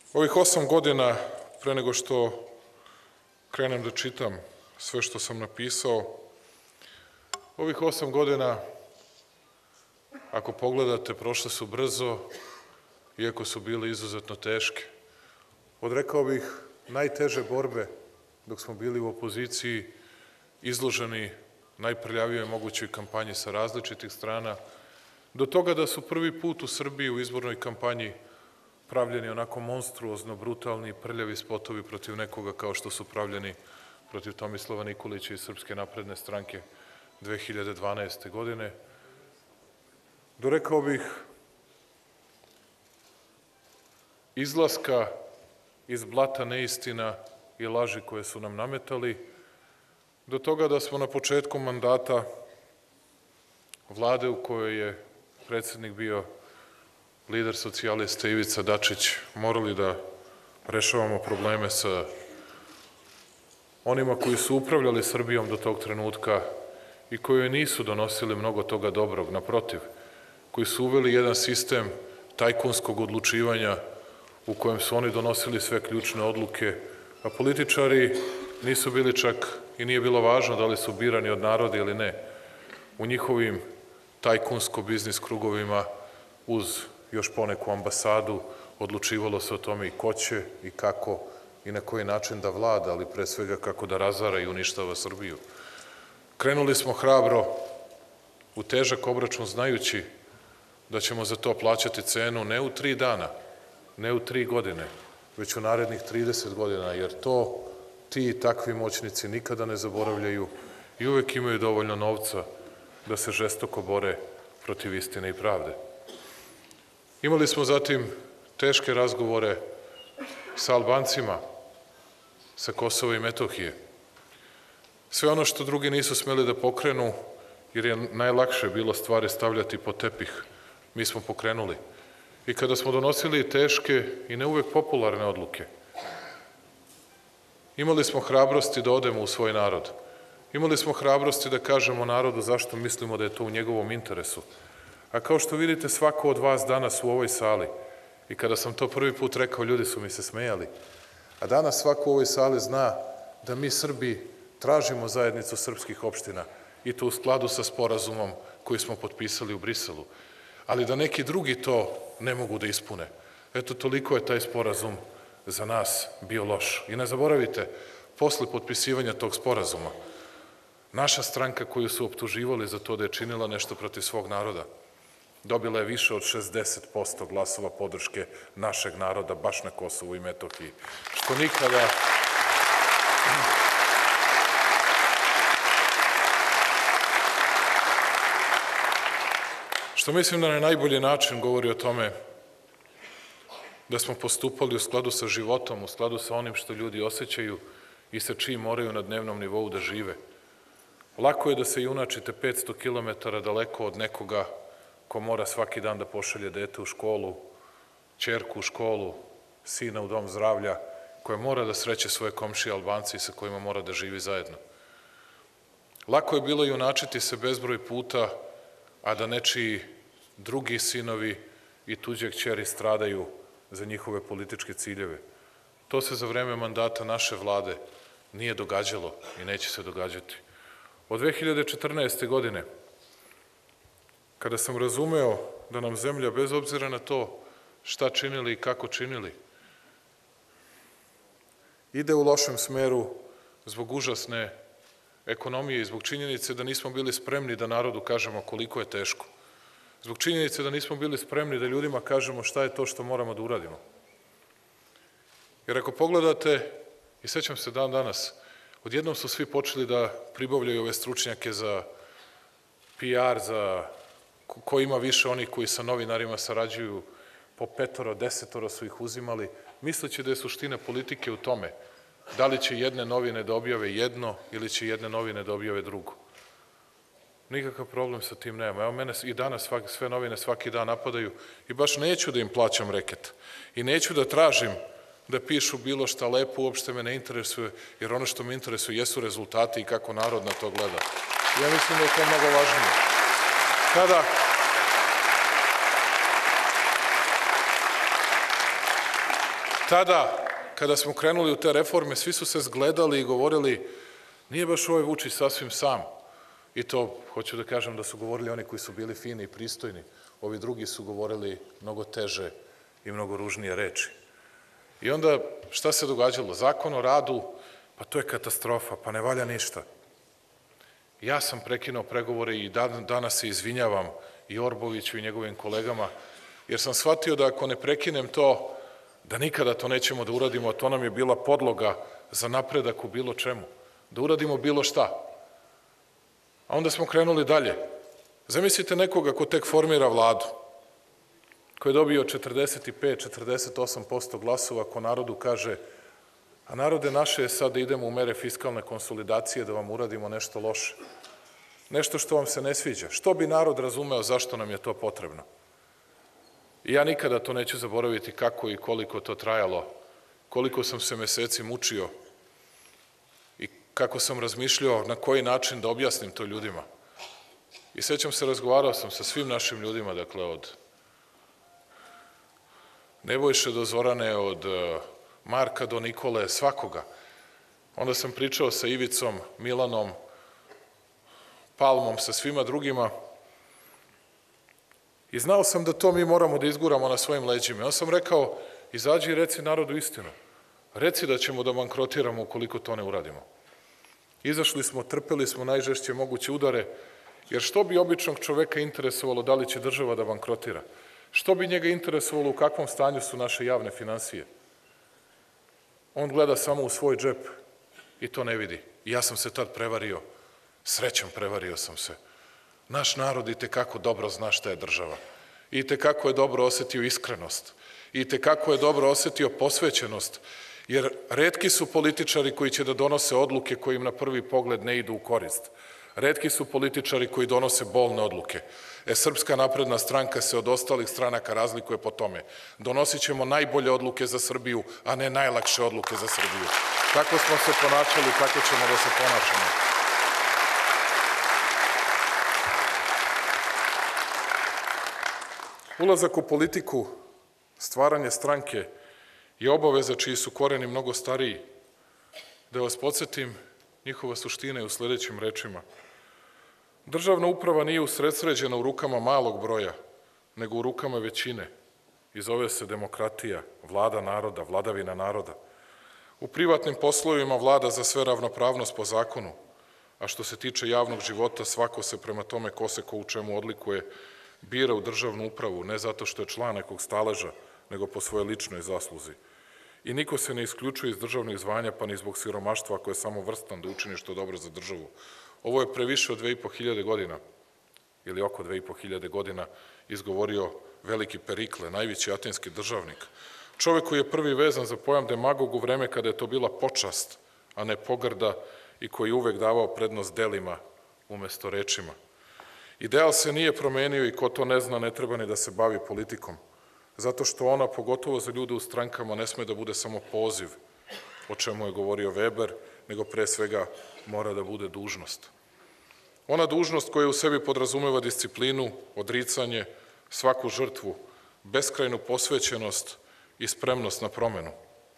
Ovih osam godina, pre nego što krenem da čitam sve što sam napisao, ovih osam godina, ako pogledate, prošle su brzo, iako su bile izuzetno teške. Odrekao bih najteže borbe dok smo bili u opoziciji, izloženi najprljavijoj mogućoj kampanji sa različitih strana, do toga da su prvi put u Srbiji u izbornoj kampanji pravljeni onako monstruozno, brutalni i prljavi spotovi protiv nekoga kao što su pravljeni protiv Tomislava Nikolića iz Srpske napredne stranke dve hiljade dvanaeste. godine. Dorekao bih izlaska iz blata neistina i laži koje su nam nametali, do toga da smo na početku mandata vlade u kojoj je predsednik bio lider socijalista Ivica Dačić, morali da rešavamo probleme sa onima koji su upravljali Srbijom do tog trenutka i koji nisu donosili mnogo toga dobrog, naprotiv, koji su uveli jedan sistem tajkunskog odlučivanja u kojem su oni donosili sve ključne odluke, a političari nisu bili čak i nije bilo važno da li su birani od naroda ili ne. U njihovim tajkunsko-biznis krugovima uz još poneku ambasadu odlučivalo se o tome i ko će i kako i na koji način da vlada, ali pre svega kako da razara i uništava Srbiju. Krenuli smo hrabro u težak obračun znajući da ćemo za to plaćati cenu ne u tri dana, ne u tri godine, već u narednih trideset godina, jer to ti i takvi moćnici nikada ne zaboravljaju i uvek imaju dovoljno novca da se žestoko bore protiv istine i pravde. Imali smo zatim teške razgovore sa Albancima, sa Kosova i Metohije. Sve ono što drugi nisu smeli da pokrenu, jer je najlakše bilo stvari stavljati pod tepih, mi smo pokrenuli. I kada smo donosili teške i ne uvek popularne odluke, imali smo hrabrosti da odemo u svoj narod. Imali smo hrabrosti da kažemo narodu zašto mislimo da je to u njegovom interesu. A kao što vidite, svako od vas danas u ovoj sali, i kada sam to prvi put rekao, ljudi su mi se smejali, a danas svako u ovoj sali zna da mi Srbi tražimo zajednicu srpskih opština i to u skladu sa sporazumom koji smo potpisali u Briselu, ali da neki drugi to ne mogu da ispune. Eto, toliko je taj sporazum za nas bio loš. I ne zaboravite, posle potpisivanja tog sporazuma, naša stranka koju su optuživali za to da je činila nešto protiv svog naroda, dobila je više od šezdeset posto glasova podrške našeg naroda baš na Kosovu i Metohiji, što nikada... Što mislim da na najbolji način govori o tome da smo postupali u skladu sa životom, u skladu sa onim što ljudi osjećaju i sa čim moraju na dnevnom nivou da žive. Lako je da se junačite petsto kilometara daleko od nekoga ko mora svaki dan da pošalje dete u školu, ćerku u školu, sina u dom zdravlja, koje mora da sreće svoje komšije Albanci sa kojima mora da živi zajedno. Lako je bilo junačiti se bezbroj puta, a da nečiji drugi sinovi i tuđe kćeri stradaju za njihove političke ciljeve. To se za vreme mandata naše vlade nije događalo i neće se događati. Od dve hiljade četrnaeste. godine, kada sam razumeo da nam zemlja, bez obzira na to šta činili i kako činili, ide u lošem smeru zbog užasne ekonomije i zbog činjenice da nismo bili spremni da narodu kažemo koliko je teško. Zbog činjenice da nismo bili spremni da ljudima kažemo šta je to što moramo da uradimo. Jer ako pogledate, i sećam se dan danas, odjednom su svi počeli da pribavljaju ove stručnjake za P R, za ko ima više onih koji sa novinarima sarađuju, po petoro, desetoro su ih uzimali, misleći da je suština politike u tome da li će jedne novine da objave jedno ili će jedne novine da objave drugo. Nikakav problem sa tim nema. Evo, mene i danas sve novine svaki dan napadaju i baš neću da im plaćam reket. I neću da tražim da pišu bilo šta lepo, uopšte me ne interesuje, jer ono što me interesuje jesu rezultati i kako narod na to gleda. Ja mislim da je to mnogo važnije. Kada... tada, kada smo krenuli u te reforme, svi su se zgledali i govorili nije baš ovaj Vučić sasvim sam. I to, hoću da kažem, da su govorili oni koji su bili fini i pristojni. Ovi drugi su govorili mnogo teže i mnogo ružnije reči. I onda, šta se događalo? Zakon o radu, pa to je katastrofa, pa ne valja ništa. Ja sam prekinuo pregovore i danas se izvinjavam i Orboviću i njegovim kolegama, jer sam shvatio da ako ne prekinem to, da nikada to nećemo da uradimo, a to nam je bila podloga za napredak u bilo čemu. Da uradimo bilo šta. A onda smo krenuli dalje. Zamislite nekoga ko tek formira vladu, koji je dobio četrdeset pet do četrdeset osam posto glasova, ko narodu kaže, a narode naše je sad da idemo u mere fiskalne konsolidacije, da vam uradimo nešto loše. Nešto što vam se ne sviđa. Što bi narod razumeo zašto nam je to potrebno? I ja nikada to neću zaboraviti kako i koliko to trajalo, koliko sam se meseci mučio i kako sam razmišljao na koji način da objasnim to ljudima. I sećam se, razgovarao sam sa svim našim ljudima, dakle od Nebojše do Zorane, od Marka do Nikole, svakoga. Onda sam pričao sa Ivicom, Milanom, Palmom, sa svima drugima i znao sam da to mi moramo da izguramo na svojim leđima. Ja sam rekao, izađi i reci narodu istinu. Reci da ćemo da bankrotiramo ukoliko to ne uradimo. Izašli smo, trpeli smo najžešće moguće udare, jer što bi običnog čoveka interesovalo da li će država da bankrotira? Što bi njega interesovalo u kakvom stanju su naše javne finansije? On gleda samo u svoj džep i to ne vidi. I ja sam se tad prevario, srećom prevario sam se. Naš narod i tekako dobro zna šta je država. I tekako je dobro osetio iskrenost. I tekako je dobro osetio posvećenost. Jer retki su političari koji će da donose odluke koje im na prvi pogled ne idu u korist. Retki su političari koji donose bolne odluke. E, Srpska napredna stranka se od ostalih stranaka razlikuje po tome. Donosit ćemo najbolje odluke za Srbiju, a ne najlakše odluke za Srbiju. Tako smo se ponašali, tako ćemo da se ponašamo. Ulazak u politiku, stvaranje stranke je obaveza čiji su koreni mnogo stariji. Da vas podsjetim, njihova suština je u sledećim rečima. Državna uprava nije usredsređena u rukama malog broja, nego u rukama većine. I zove se demokratija, vlada naroda, vladavina naroda. U privatnim poslovima vlada za sve ravnopravnost po zakonu, a što se tiče javnog života, svako se prema tome ko se ko u čemu odlikuje, bira u državnu upravu, ne zato što je član nekog staleža, nego po svojoj ličnoj zasluzi. I niko se ne isključuje iz državnih zvanja, pa ni zbog siromaštva, ako je samo vrstan da učini što dobro za državu. Ovo je pre više od dve i po hiljade godina, ili oko dve i po hiljade godina, izgovorio veliki Perikle, najveći atenski državnik. Čovek koji je prvi vezan za pojam demagog u vreme kada je to bila počast, a ne pogrda, i koji je uvek davao prednost delima umesto rečima. Ideal se nije promenio i ko to ne zna ne treba ni da se bavi politikom, zato što ona, pogotovo za ljude u strankama, ne sme da bude samo poziv, o čemu je govorio Weber, nego pre svega mora da bude dužnost. Ona dužnost koja u sebi podrazumeva disciplinu, odricanje, svaku žrtvu, beskrajnu posvećenost i spremnost na promenu.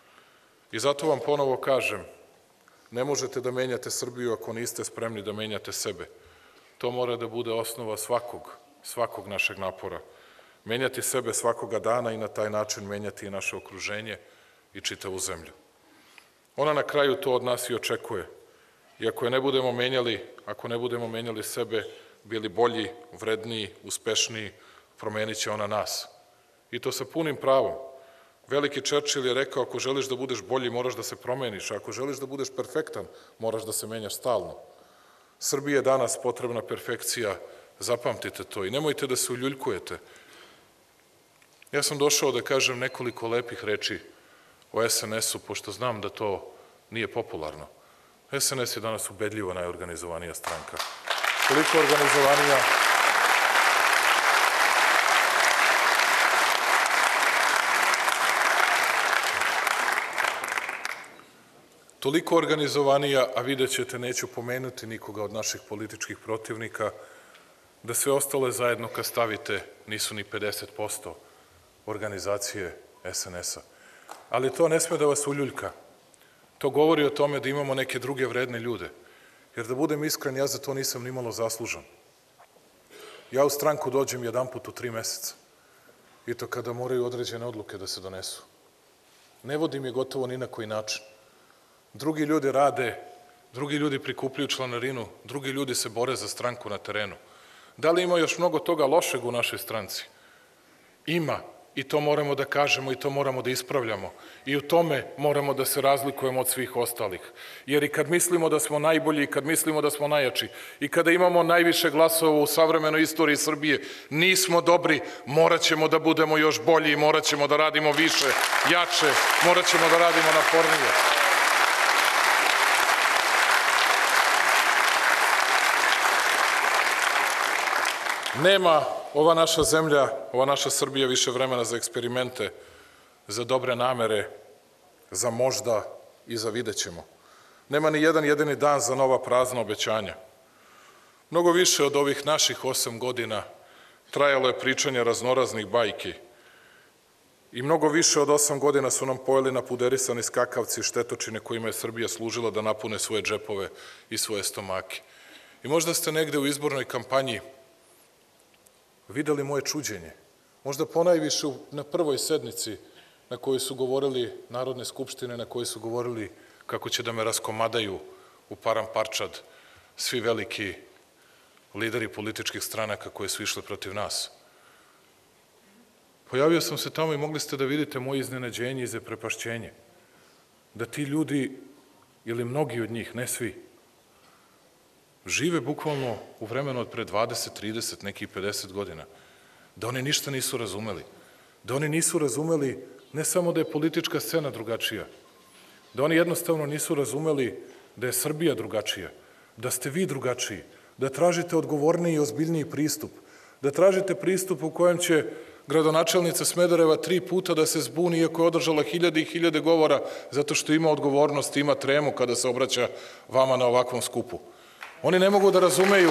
I zato vam ponovo kažem, ne možete da menjate Srbiju ako niste spremni da menjate sebe. To mora da bude osnova svakog, svakog našeg napora. Menjati sebe svakoga dana i na taj način menjati i naše okruženje i čitavu zemlju. Ona na kraju to od nas i očekuje. I ako je ne budemo menjali, ako ne budemo menjali sebe, bili bolji, vredniji, uspešniji, promenit će ona nas. I to sa punim pravom. Veliki Churchill je rekao, ako želiš da budeš bolji, moraš da se promeniš, a ako želiš da budeš perfektan, moraš da se menjaš stalno. Srbiji je danas potrebna perfekcija, zapamtite to i nemojte da se uljuljkujete. Ja sam došao da kažem nekoliko lepih reči o es en esu, pošto znam da to nije popularno. es en es je danas ubedljivo najorganizovanija stranka. Koliko organizovanija... Toliko organizovanija, a vidjet ćete, neću pomenuti nikoga od naših političkih protivnika, da sve ostale zajedno kad stavite nisu ni pedeset posto organizacije es en esa. Ali to ne sme da vas uljuljka. To govori o tome da imamo neke druge vredne ljude. Jer da budem iskren, ja za to nisam nimalo zaslužan. Ja u stranku dođem jedan put u tri meseca. I to kada moraju određene odluke da se donesu. Ne vodim je gotovo ni na koji način. Drugi ljudi rade, drugi ljudi prikupljaju članarinu, drugi ljudi se bore za stranku na terenu. Da li ima još mnogo toga lošeg u našoj stranci? Ima. I to moramo da kažemo i to moramo da ispravljamo. I u tome moramo da se razlikujemo od svih ostalih. Jer i kad mislimo da smo najbolji, i kad mislimo da smo najjači, i kada imamo najviše glasova u savremenoj istoriji Srbije, nismo dobri, morat ćemo da budemo još bolji, morat ćemo da radimo više, jače, morat ćemo da radimo napornije. Nema ova naša zemlja, ova naša Srbija više vremena za eksperimente, za dobre namere, za možda i za vidjet ćemo. Nema ni jedan jedini dan za nova prazna obećanja. Mnogo više od ovih naših osam godina trajalo je pričanje raznoraznih bajki i mnogo više od osam godina su nam pojeli napuderisani skakavci i štetočine kojima je Srbija služila da napune svoje džepove i svoje stomake. I možda ste negde u izbornoj kampanji videli moje čuđenje. Možda ponajviše na prvoj sednici na kojoj su govorili Narodne skupštine, na kojoj su govorili kako će da me raskomadaju u param parčad svi veliki lideri političkih stranaka koje su išle protiv nas. Pojavio sam se tamo i mogli ste da vidite moje iznenađenje i zaprepašćenje. Da ti ljudi, ili mnogi od njih, ne svi, žive bukvalno u vremenu od pre dvadeset, trideset, nekih pedeset godina. Da oni ništa nisu razumeli. Da oni nisu razumeli ne samo da je politička scena drugačija, da oni jednostavno nisu razumeli da je Srbija drugačija, da ste vi drugačiji, da tražite odgovorniji i ozbiljniji pristup, da tražite pristup u kojem će gradonačelnica Smedereva tri puta da se zbuni, iako je održala hiljade i hiljade govora, zato što ima odgovornost, ima tremu kada se obraća vama na ovakvom skupu. Oni ne mogu da razumeju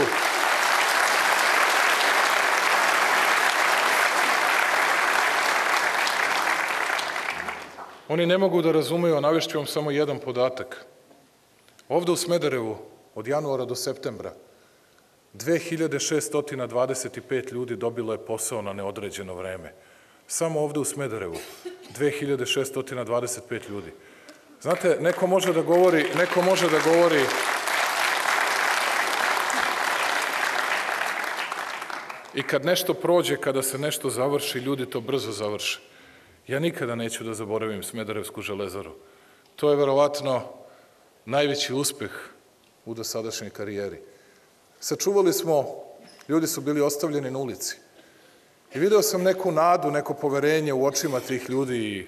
Oni ne mogu da razumeju, a navešću vam samo jedan podatak. Ovde u Smederevu, od januara do septembra, dve hiljade šesto dvadeset pet ljudi dobilo je posao na neodređeno vreme. Samo ovde u Smederevu, dve hiljade šesto dvadeset pet ljudi. Znate, neko može da govori, neko može da govori i kad nešto prođe, kada se nešto završi, ljudi to brzo završe. Ja nikada neću da zaboravim Smederevsku železaru. To je verovatno najveći uspeh u dosadašnjoj karijeri. Sačuvali smo, ljudi su bili ostavljeni na ulici. I video sam neku nadu, neko poverenje u očima tih ljudi i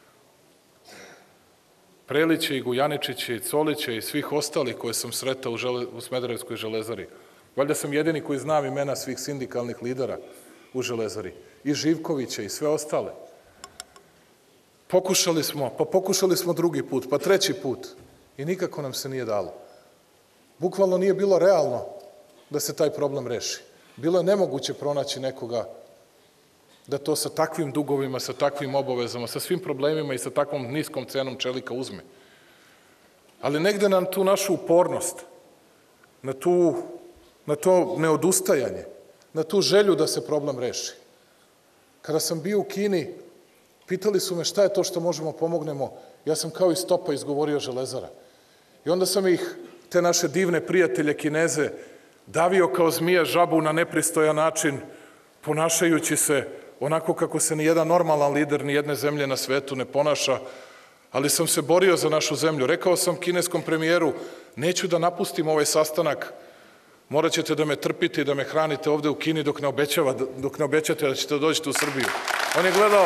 Prelića i Gujaničića i Colića i svih ostalih koje sam sretao u, žele, u Smederevskoj železari. Valjda sam jedini koji znam imena svih sindikalnih lidera u železari. I Živkovića i sve ostale. Pokušali smo, pa pokušali smo drugi put, pa treći put. I nikako nam se nije dalo. Bukvalno nije bilo realno da se taj problem reši. Bilo je nemoguće pronaći nekoga da to sa takvim dugovima, sa takvim obavezama, sa svim problemima i sa takvom niskom cenom čelika uzme. Ali negde nam tu našu upornost, na, tu, na to neodustajanje, na tu želju da se problem reši. Kada sam bio u Kini, pitali su me šta je to što možemo pomognemo, ja sam kao iz topa izgovorio železara. I onda sam ih, te naše divne prijatelje Kineze, davio kao zmija žabu na nepristojan način, ponašajući se onako kako se ni jedan normalan lider ni jedne zemlje na svetu ne ponaša, ali sam se borio za našu zemlju. Rekao sam kineskom premijeru, neću da napustim ovaj sastanak, morat ćete da me trpite i da me hranite ovde u Kini dok ne, obećava, dok ne obećate da ćete da dođete u Srbiju. On je gledao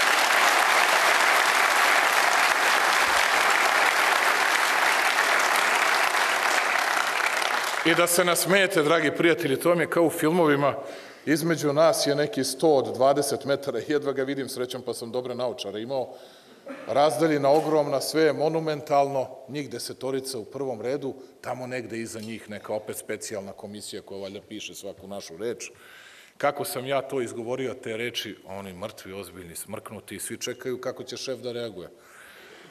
i da se nasmejete, dragi prijatelji, to vam je kao u filmovima, između nas je neki sto od dvadeset metara, jedva ga vidim, srećom pa sam dobre naočare imao, razdaljina ogromna, sve je monumentalno, njih desetorica u prvom redu, tamo negde iza njih neka opet specijalna komisija koja valjda piše svaku našu reč. Kako sam ja to izgovorio, te reči, oni mrtvi, ozbiljni, smrknuti, svi čekaju kako će šef da reaguje.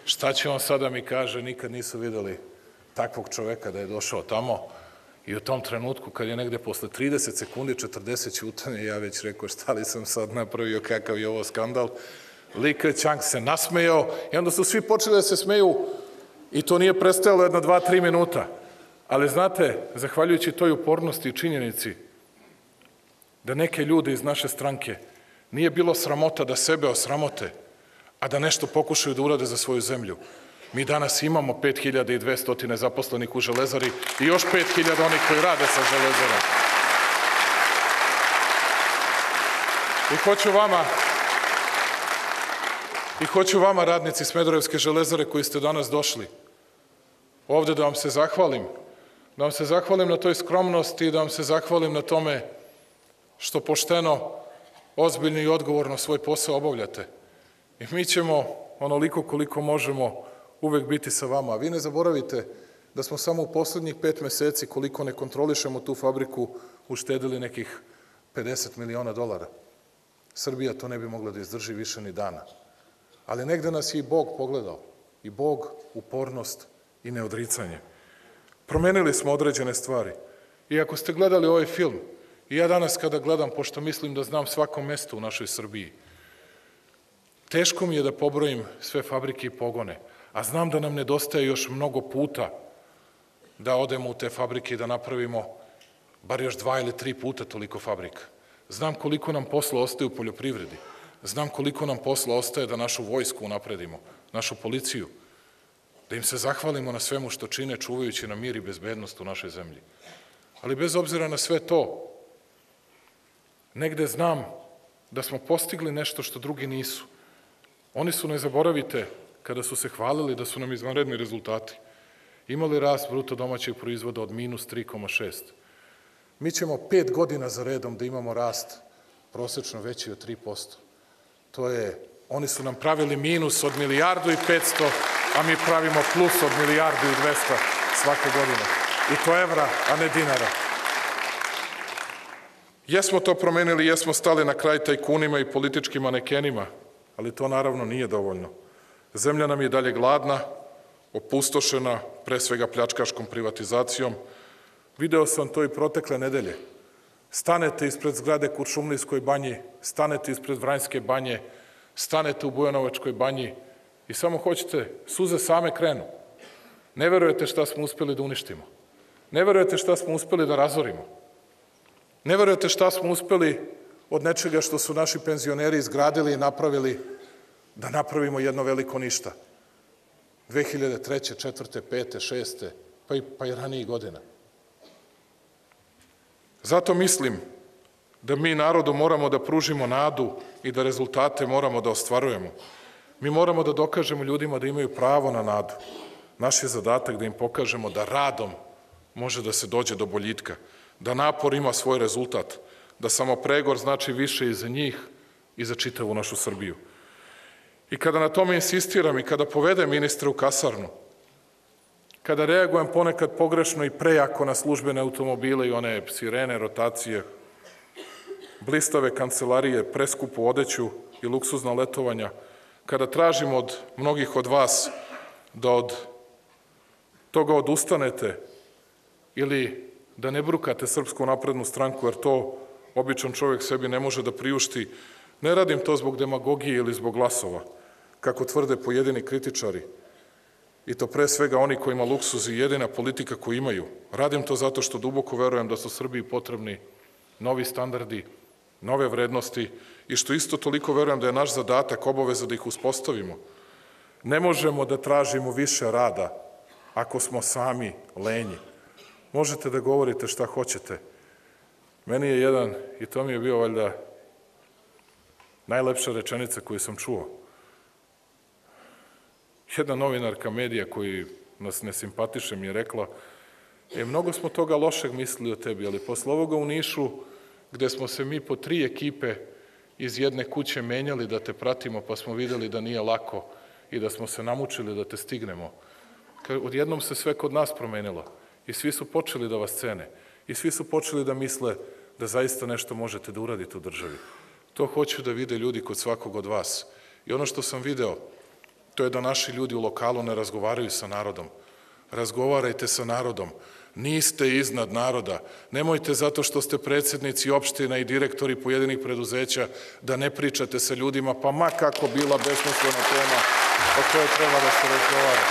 Šta će on sada mi kaže, nikad nisu videli takvog čoveka da je došao tamo i u tom trenutku kad je negde posle trideset sekundi, četrdeset ćutanja, ja već rekao šta li sam sad napravio, kakav je ovo skandal, Li Keqiang se nasmejao i onda su svi počeli da se smeju i to nije prestajalo jedno dva, tri minuta. Ali znate, zahvaljujući toj upornosti i činjenici da neke ljude iz naše stranke nije bilo sramota da sebe osramote, a da nešto pokušaju da urade za svoju zemlju. Mi danas imamo pet hiljada dvesta zaposlenih u Železari i još pet hiljada onih koji rade sa Železarom. I hoću vama, i hoću vama, radnici Smederevske Železare koji ste danas došli, ovde da vam se zahvalim, da vam se zahvalim na toj skromnosti i da vam se zahvalim na tome što pošteno, ozbiljno i odgovorno svoj posao obavljate. I mi ćemo, onoliko koliko možemo, uvek biti sa vama. A vi ne zaboravite da smo samo u poslednjih pet meseci, koliko ne kontrolišemo tu fabriku, uštedili nekih pedeset miliona dolara. Srbija to ne bi mogla da izdrži više ni dana. Ali negde nas je i Bog pogledao. I Bog, upornost i neodricanje. Promenili smo određene stvari. I ako ste gledali ovaj film, i ja danas kada gledam, pošto mislim da znam svako mesto u našoj Srbiji, teško mi je da pobrojim sve fabrike i pogone, a znam da nam nedostaje još mnogo puta da odemo u te fabrike i da napravimo bar još dva ili tri puta toliko fabrika. Znam koliko nam posla ostaje u poljoprivredi. Znam koliko nam posla ostaje da našu vojsku unapredimo, našu policiju, da im se zahvalimo na svemu što čine, čuvajući na mir i bezbednost u našoj zemlji. Ali bez obzira na sve to, negde znam da smo postigli nešto što drugi nisu. Oni su, ne zaboravite, kada su se hvalili da su nam izvanredni rezultati, imali rast bruto domaćeg proizvoda od minus tri zarez šest. Mi ćemo pet godina za redom da imamo rast prosečno veći od tri posto. To je, oni su nam pravili minus od milijardu i petsto, a mi pravimo plus od milijardu i dvesta svake godine. I to evra, a ne dinara. Jesmo to promenili, jesmo stali na kraj tajkunima i političkim manekenima, ali to naravno nije dovoljno. Zemlja nam je dalje gladna, opustošena, pre svega pljačkaškom privatizacijom. Video sam to i protekle nedelje. Stanete ispred zgrade Kuršumlijskoj banji, stanete ispred Vranjske banje, stanete u Bujanovačkoj banji i samo hoćete, suze same krenu. Ne verujete šta smo uspeli da uništimo. Ne verujete šta smo uspeli da razorimo. Ne verujete šta smo uspeli od nečega što su naši penzioneri izgradili i napravili, da napravimo jedno veliko ništa. dve hiljade treće, četvrte, pete, šeste, pa i, pa i ranijih godina. Zato mislim da mi narodu moramo da pružimo nadu i da rezultate moramo da ostvarujemo. Mi moramo da dokažemo ljudima da imaju pravo na nadu. Naš je zadatak da im pokažemo da radom može da se dođe do boljitka, da napor ima svoj rezultat, da samo pregor znači više i za njih i za čitavu našu Srbiju. I kada na tome insistiram i kada povedem ministra u kasarnu, kada reagujem ponekad pogrešno i prejako na službene automobile i one sirene, rotacije, blistave kancelarije, preskupu odeću i luksuzna letovanja, kada tražim od mnogih od vas da od toga odustanete ili da ne brukate Srpsku naprednu stranku, jer to običan čovjek sebi ne može da priušti, ne radim to zbog demagogije ili zbog glasova, kako tvrde pojedini kritičari, i to pre svega oni kojima luksuz i jedina politika koju imaju. Radim to zato što duboko verujem da su Srbiji potrebni novi standardi, nove vrednosti i što isto toliko verujem da je naš zadatak, obaveza da ih uspostavimo. Ne možemo da tražimo više rada ako smo sami lenji. Možete da govorite šta hoćete. Meni je jedan, i to mi je bio valjda najlepša rečenica koju sam čuo. Jedna novinarka medija koji nas ne simpatiše mi je rekla: e, mnogo smo toga lošeg mislili o tebi, ali posle ovoga u Nišu, gde smo se mi po tri ekipe iz jedne kuće menjali da te pratimo, pa smo videli da nije lako i da smo se namučili da te stignemo, odjednom se sve kod nas promenilo i svi su počeli da vas cene i svi su počeli da misle da zaista nešto možete da uradite u državi. To hoću da vide ljudi kod svakog od vas. I ono što sam video, to je da naši ljudi u lokalu ne razgovaraju sa narodom. Razgovarajte sa narodom. Niste iznad naroda. Nemojte zato što ste predsjednici opština i direktori pojedinih preduzeća da ne pričate sa ljudima, pa ma kako bila besmislena tema o kojoj treba da se razgovara.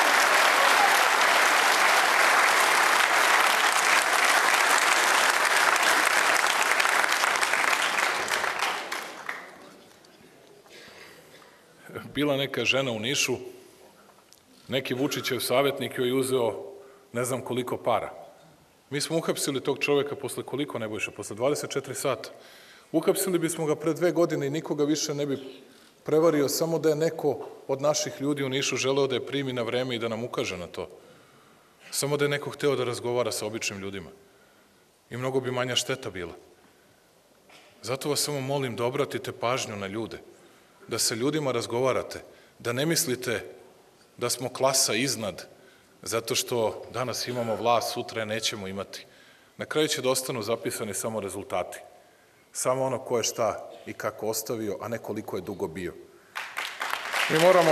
Bila neka žena u Nišu, neki Vučićev savjetnik joj je uzeo ne znam koliko para. Mi smo uhapsili tog čoveka posle koliko, Nebojša, posle dvadeset četiri sata. Uhapsili bismo ga pre dve godine i nikoga više ne bi prevario, samo da je neko od naših ljudi u Nišu želeo da je primi na vreme i da nam ukaže na to. Samo da je neko hteo da razgovara sa običnim ljudima. I mnogo bi manja šteta bila. Zato vas samo molim da obratite pažnju na ljude, da sa ljudima razgovarate, da ne mislite da smo klasa iznad, zato što danas imamo vlast, sutra je nećemo imati. Na kraju će da ostanu zapisani samo rezultati. Samo ono ko je šta i kako ostavio, a ne koliko je dugo bio. Mi moramo...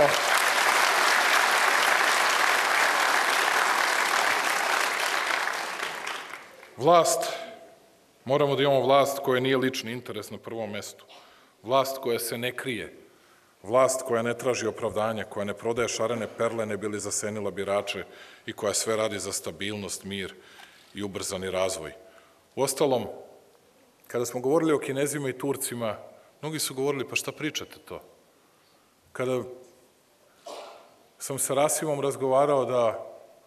Vlast, moramo da imamo vlast koja nije lični interes na prvom mestu. Vlast koja se ne krije. Vlast koja ne traži opravdanje, koja ne prodaje šarene perle, ne bi li zasenila birače i koja sve radi za stabilnost, mir i ubrzani razvoj. Uostalom, kada smo govorili o Kinezima i Turcima, mnogi su govorili, pa šta pričate to? Kada sam sa Rasimom razgovarao da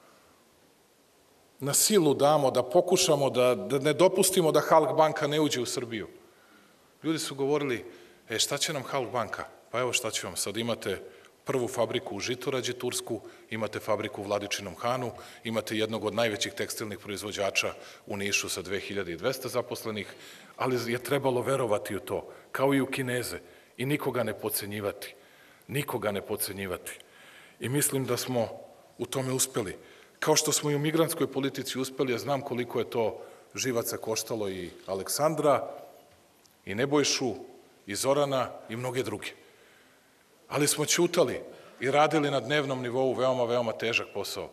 na silu damo, da pokušamo, da, da ne dopustimo da Halk banka ne uđe u Srbiju, ljudi su govorili, e šta će nam Halk banka? Pa evo šta ću vam, sad imate prvu fabriku u Žitorađi, tursku, imate fabriku u Vladičinom Hanu, imate jednog od najvećih tekstilnih proizvođača u Nišu sa dve hiljade dvesta zaposlenih, ali je trebalo verovati u to, kao i u Kineze, i nikoga ne podcenjivati, nikoga ne podcenjivati. I mislim da smo u tome uspeli. Kao što smo i u migrantskoj politici uspeli, ja znam koliko je to živaca koštalo i Aleksandra, i Nebojšu, i Zorana, i mnoge druge. Ali smo ćutali i radili na dnevnom nivou veoma, veoma težak posao.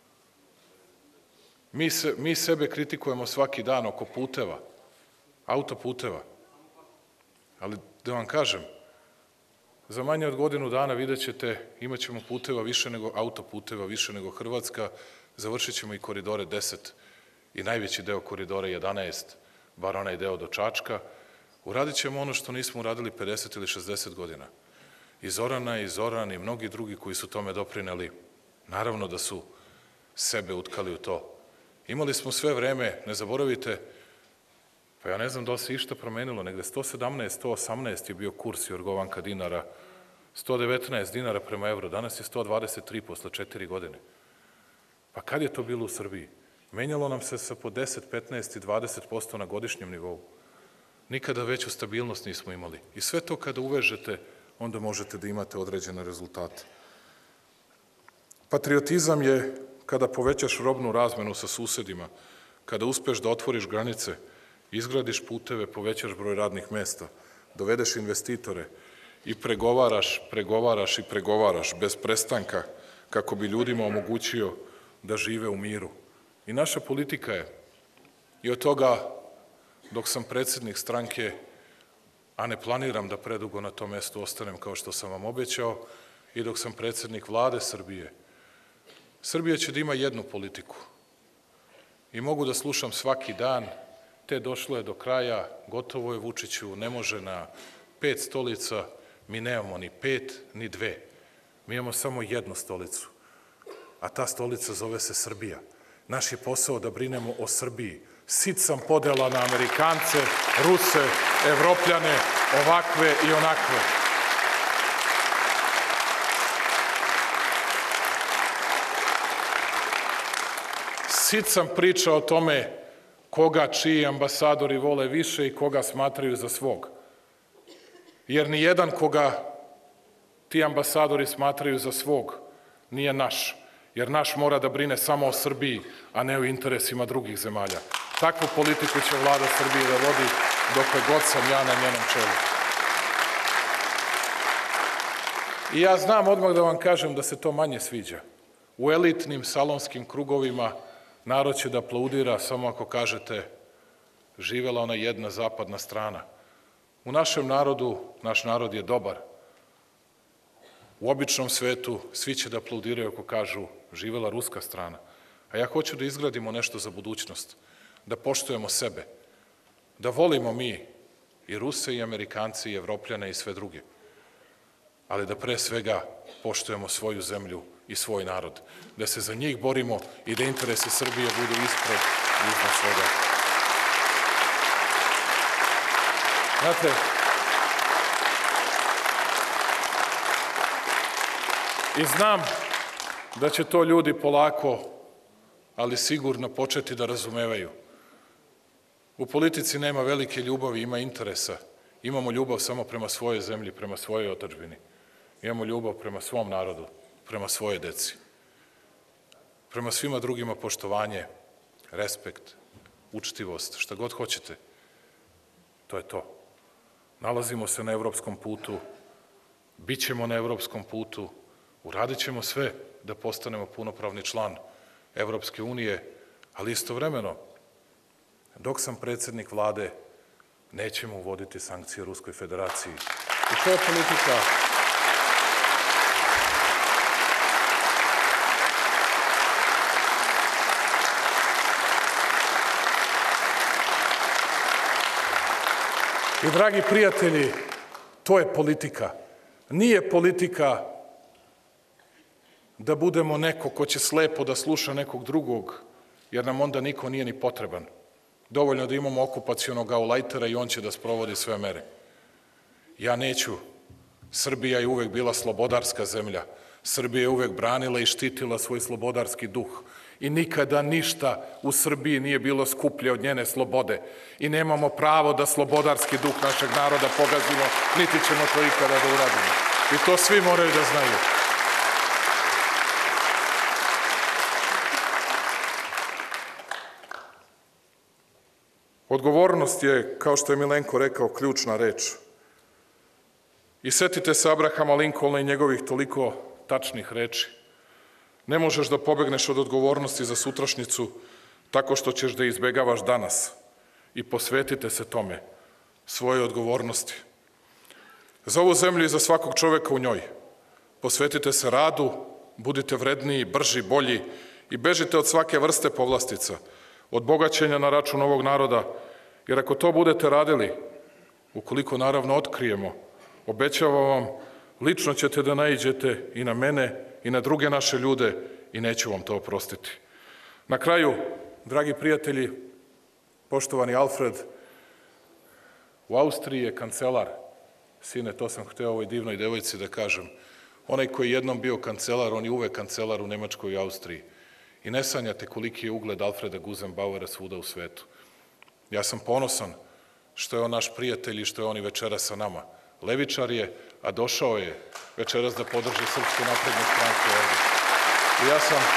Mi, se, mi sebe kritikujemo svaki dan oko puteva, autoputeva. Ali da vam kažem, za manje od godinu dana vidjet ćete, imat ćemo puteva više nego, autoputeva više nego Hrvatska, završit ćemo i koridore deset i najveći deo koridora jedanaest, bar onaj deo do Čačka. Uradit ćemo ono što nismo uradili pedeset ili šezdeset godina. I Zorana, i Zoran, i mnogi drugi koji su tome doprineli, naravno da su sebe utkali u to. Imali smo sve vreme, ne zaboravite, pa ja ne znam da li se išta promenilo, negde sto sedamnaest, sto osamnaest je bio kurs Jorgovanka dinara, sto devetnaest dinara prema evru, danas je sto dvadeset tri posle četiri godine. Pa kad je to bilo u Srbiji? Menjalo nam se sa po deset, petnaest i dvadeset posto na godišnjem nivou. Nikada veću stabilnost nismo imali. I sve to kada uvežete, onda možete da imate određene rezultate. Patriotizam je kada povećaš robnu razmenu sa susedima, kada uspeš da otvoriš granice, izgradiš puteve, povećaš broj radnih mesta, dovedeš investitore i pregovaraš, pregovaraš i pregovaraš bez prestanka kako bi ljudima omogućio da žive u miru. I naša politika je, i od toga dok sam predsjednik stranke, a ne planiram da predugo na tom mestu ostanem kao što sam vam obećao, i dok sam predsjednik Vlade Srbije, Srbija će da ima jednu politiku. I mogu da slušam svaki dan, te došlo je do kraja, gotovo je Vučiću, ne može na pet stolica, mi nemamo ni pet, ni dve. Mi imamo samo jednu stolicu, a ta stolica zove se Srbija. Naš je posao da brinemo o Srbiji. Sit sam podela na Amerikance, Ruse, Evropljane, ovakve i onakve. Sit sam priča o tome koga čiji ambasadori vole više i koga smatraju za svog. Jer ni jedan koga ti ambasadori smatraju za svog nije naš. Jer naš mora da brine samo o Srbiji, a ne o interesima drugih zemalja. Takvu politiku će vlada Srbije da vodi dokle god sam ja na njenom čelu. I ja znam odmah da vam kažem da se to manje sviđa. U elitnim salonskim krugovima narod će da aplaudira samo ako kažete živela ona jedna zapadna strana. U našem narodu, naš narod je dobar. U običnom svetu svi će da aplaudiraju ako kažu živela ruska strana. A ja hoću da izgradimo nešto za budućnost, da poštujemo sebe, da volimo mi i Ruse i Amerikanci i Evropljane i sve druge, ali da pre svega poštujemo svoju zemlju i svoj narod, da se za njih borimo i da interesi Srbije budu ispred i iznad svega. Znate, i znam da će to ljudi polako, ali sigurno početi da razumevaju. U politici nema velike ljubavi, ima interesa. Imamo ljubav samo prema svojoj zemlji, prema svojoj otadžbini. Imamo ljubav prema svom narodu, prema svojoj deci. Prema svima drugima poštovanje, respekt, učtivost, šta god hoćete. To je to. Nalazimo se na evropskom putu, bit ćemo na evropskom putu, uradit ćemo sve da postanemo punopravni član Evropske unije, ali istovremeno, dok sam predsednik vlade, nećemo uvoditi sankcije Ruskoj federaciji. I to je politika I, dragi prijatelji, to je politika. Nije politika da budemo neko ko će slepo da sluša nekog drugog, jer nam onda niko nije ni potreban. Dovoljno da imamo okupacionog gaulajtera i on će da sprovodi sve mere. Ja neću. Srbija je uvek bila slobodarska zemlja. Srbija je uvek branila i štitila svoj slobodarski duh. I nikada ništa u Srbiji nije bilo skuplje od njene slobode. I nemamo pravo da slobodarski duh našeg naroda pogazimo, niti ćemo to ikada da uradimo. I to svi moraju da znaju. Odgovornost je, kao što je Milenko rekao, ključna reč. I setite se Abrahama Lincolna i njegovih toliko tačnih reči. Ne možeš da pobegneš od odgovornosti za sutrašnjicu tako što ćeš da izbegavaš danas. I posvetite se tome, svojoj odgovornosti. Za ovu zemlju i za svakog čoveka u njoj. Posvetite se radu, budite vredniji, brži, bolji i bežite od svake vrste povlastica, od bogaćenja na račun ovog naroda, jer ako to budete radili, ukoliko naravno otkrijemo, obećavam vam, lično ćete da naiđete i na mene i na druge naše ljude i neću vam to oprostiti. Na kraju, dragi prijatelji, poštovani Alfred, u Austriji je kancelar, sine, to sam hteo ovoj divnoj devojci da kažem, onaj koji je jednom bio kancelar, on je uvek kancelar u Nemačkoj i Austriji. I ne sanjate koliki je ugled Alfreda Gusenbauera svuda u svetu. Ja sam ponosan što je on naš prijatelj i što je on i večeras sa nama. Levičar je, a došao je večeras da podrži Srpsku naprednu stranku ovde. I ja sam...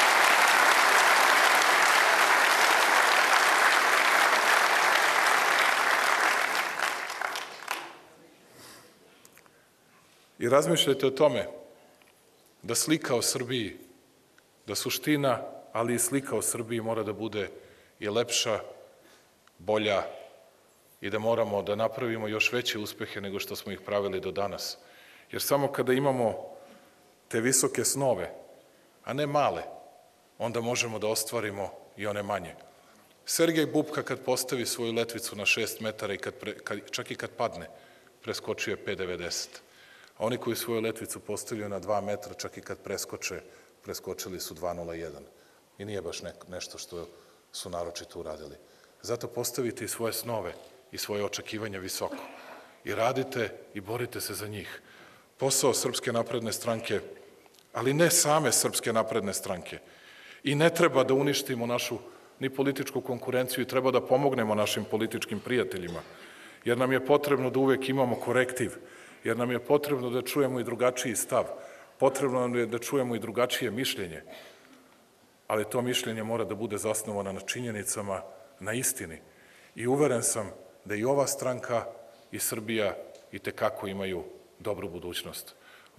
I razmišljajte o tome da slika o Srbiji, da suština, ali i slika o Srbiji mora da bude i lepša, bolja i da moramo da napravimo još veće uspehe nego što smo ih pravili do danas. Jer samo kada imamo te visoke snove, a ne male, onda možemo da ostvarimo i one manje. Sergej Bubka kad postavi svoju letvicu na šest metara i kad pre, kad, čak i kad padne, preskočio je pet devedeset. A oni koji svoju letvicu postavljaju na dva metra, čak i kad preskoče, preskočili su dva nula jedan. I nije baš ne, nešto što su naročito uradili. Zato postavite i svoje snove i svoje očekivanja visoko. I radite i borite se za njih. Posao Srpske napredne stranke, ali ne same Srpske napredne stranke. I ne treba da uništimo našu ni političku konkurenciju i treba da pomognemo našim političkim prijateljima. Jer nam je potrebno da uvek imamo korektiv. Jer nam je potrebno da čujemo i drugačiji stav. Potrebno nam je da čujemo i drugačije mišljenje. Ali to mišljenje mora da bude zasnovano na činjenicama, na istini. I uveren sam da i ova stranka i Srbija i tekako imaju dobru budućnost.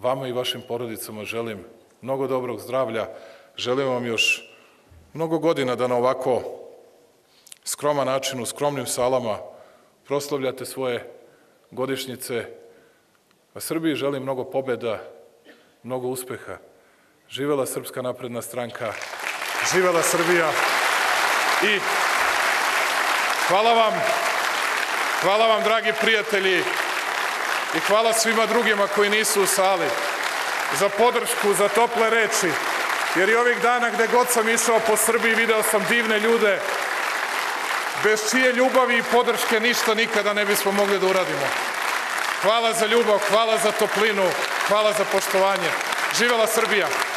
Vama i vašim porodicama želim mnogo dobrog zdravlja, želim vam još mnogo godina da na ovako skroman način, u skromnim salama proslavljate svoje godišnjice, a Srbiji želim mnogo pobeda, mnogo uspeha. Živela Srpska napredna stranka, živela Srbija i hvala vam, hvala vam dragi prijatelji i hvala svima drugima koji nisu u sali za podršku, za tople reči, jer i ovih dana gde god sam išao po Srbiji video sam divne ljude bez čije ljubavi i podrške ništa nikada ne bismo mogli da uradimo. Hvala za ljubav, hvala za toplinu, hvala za poštovanje. Živela Srbija!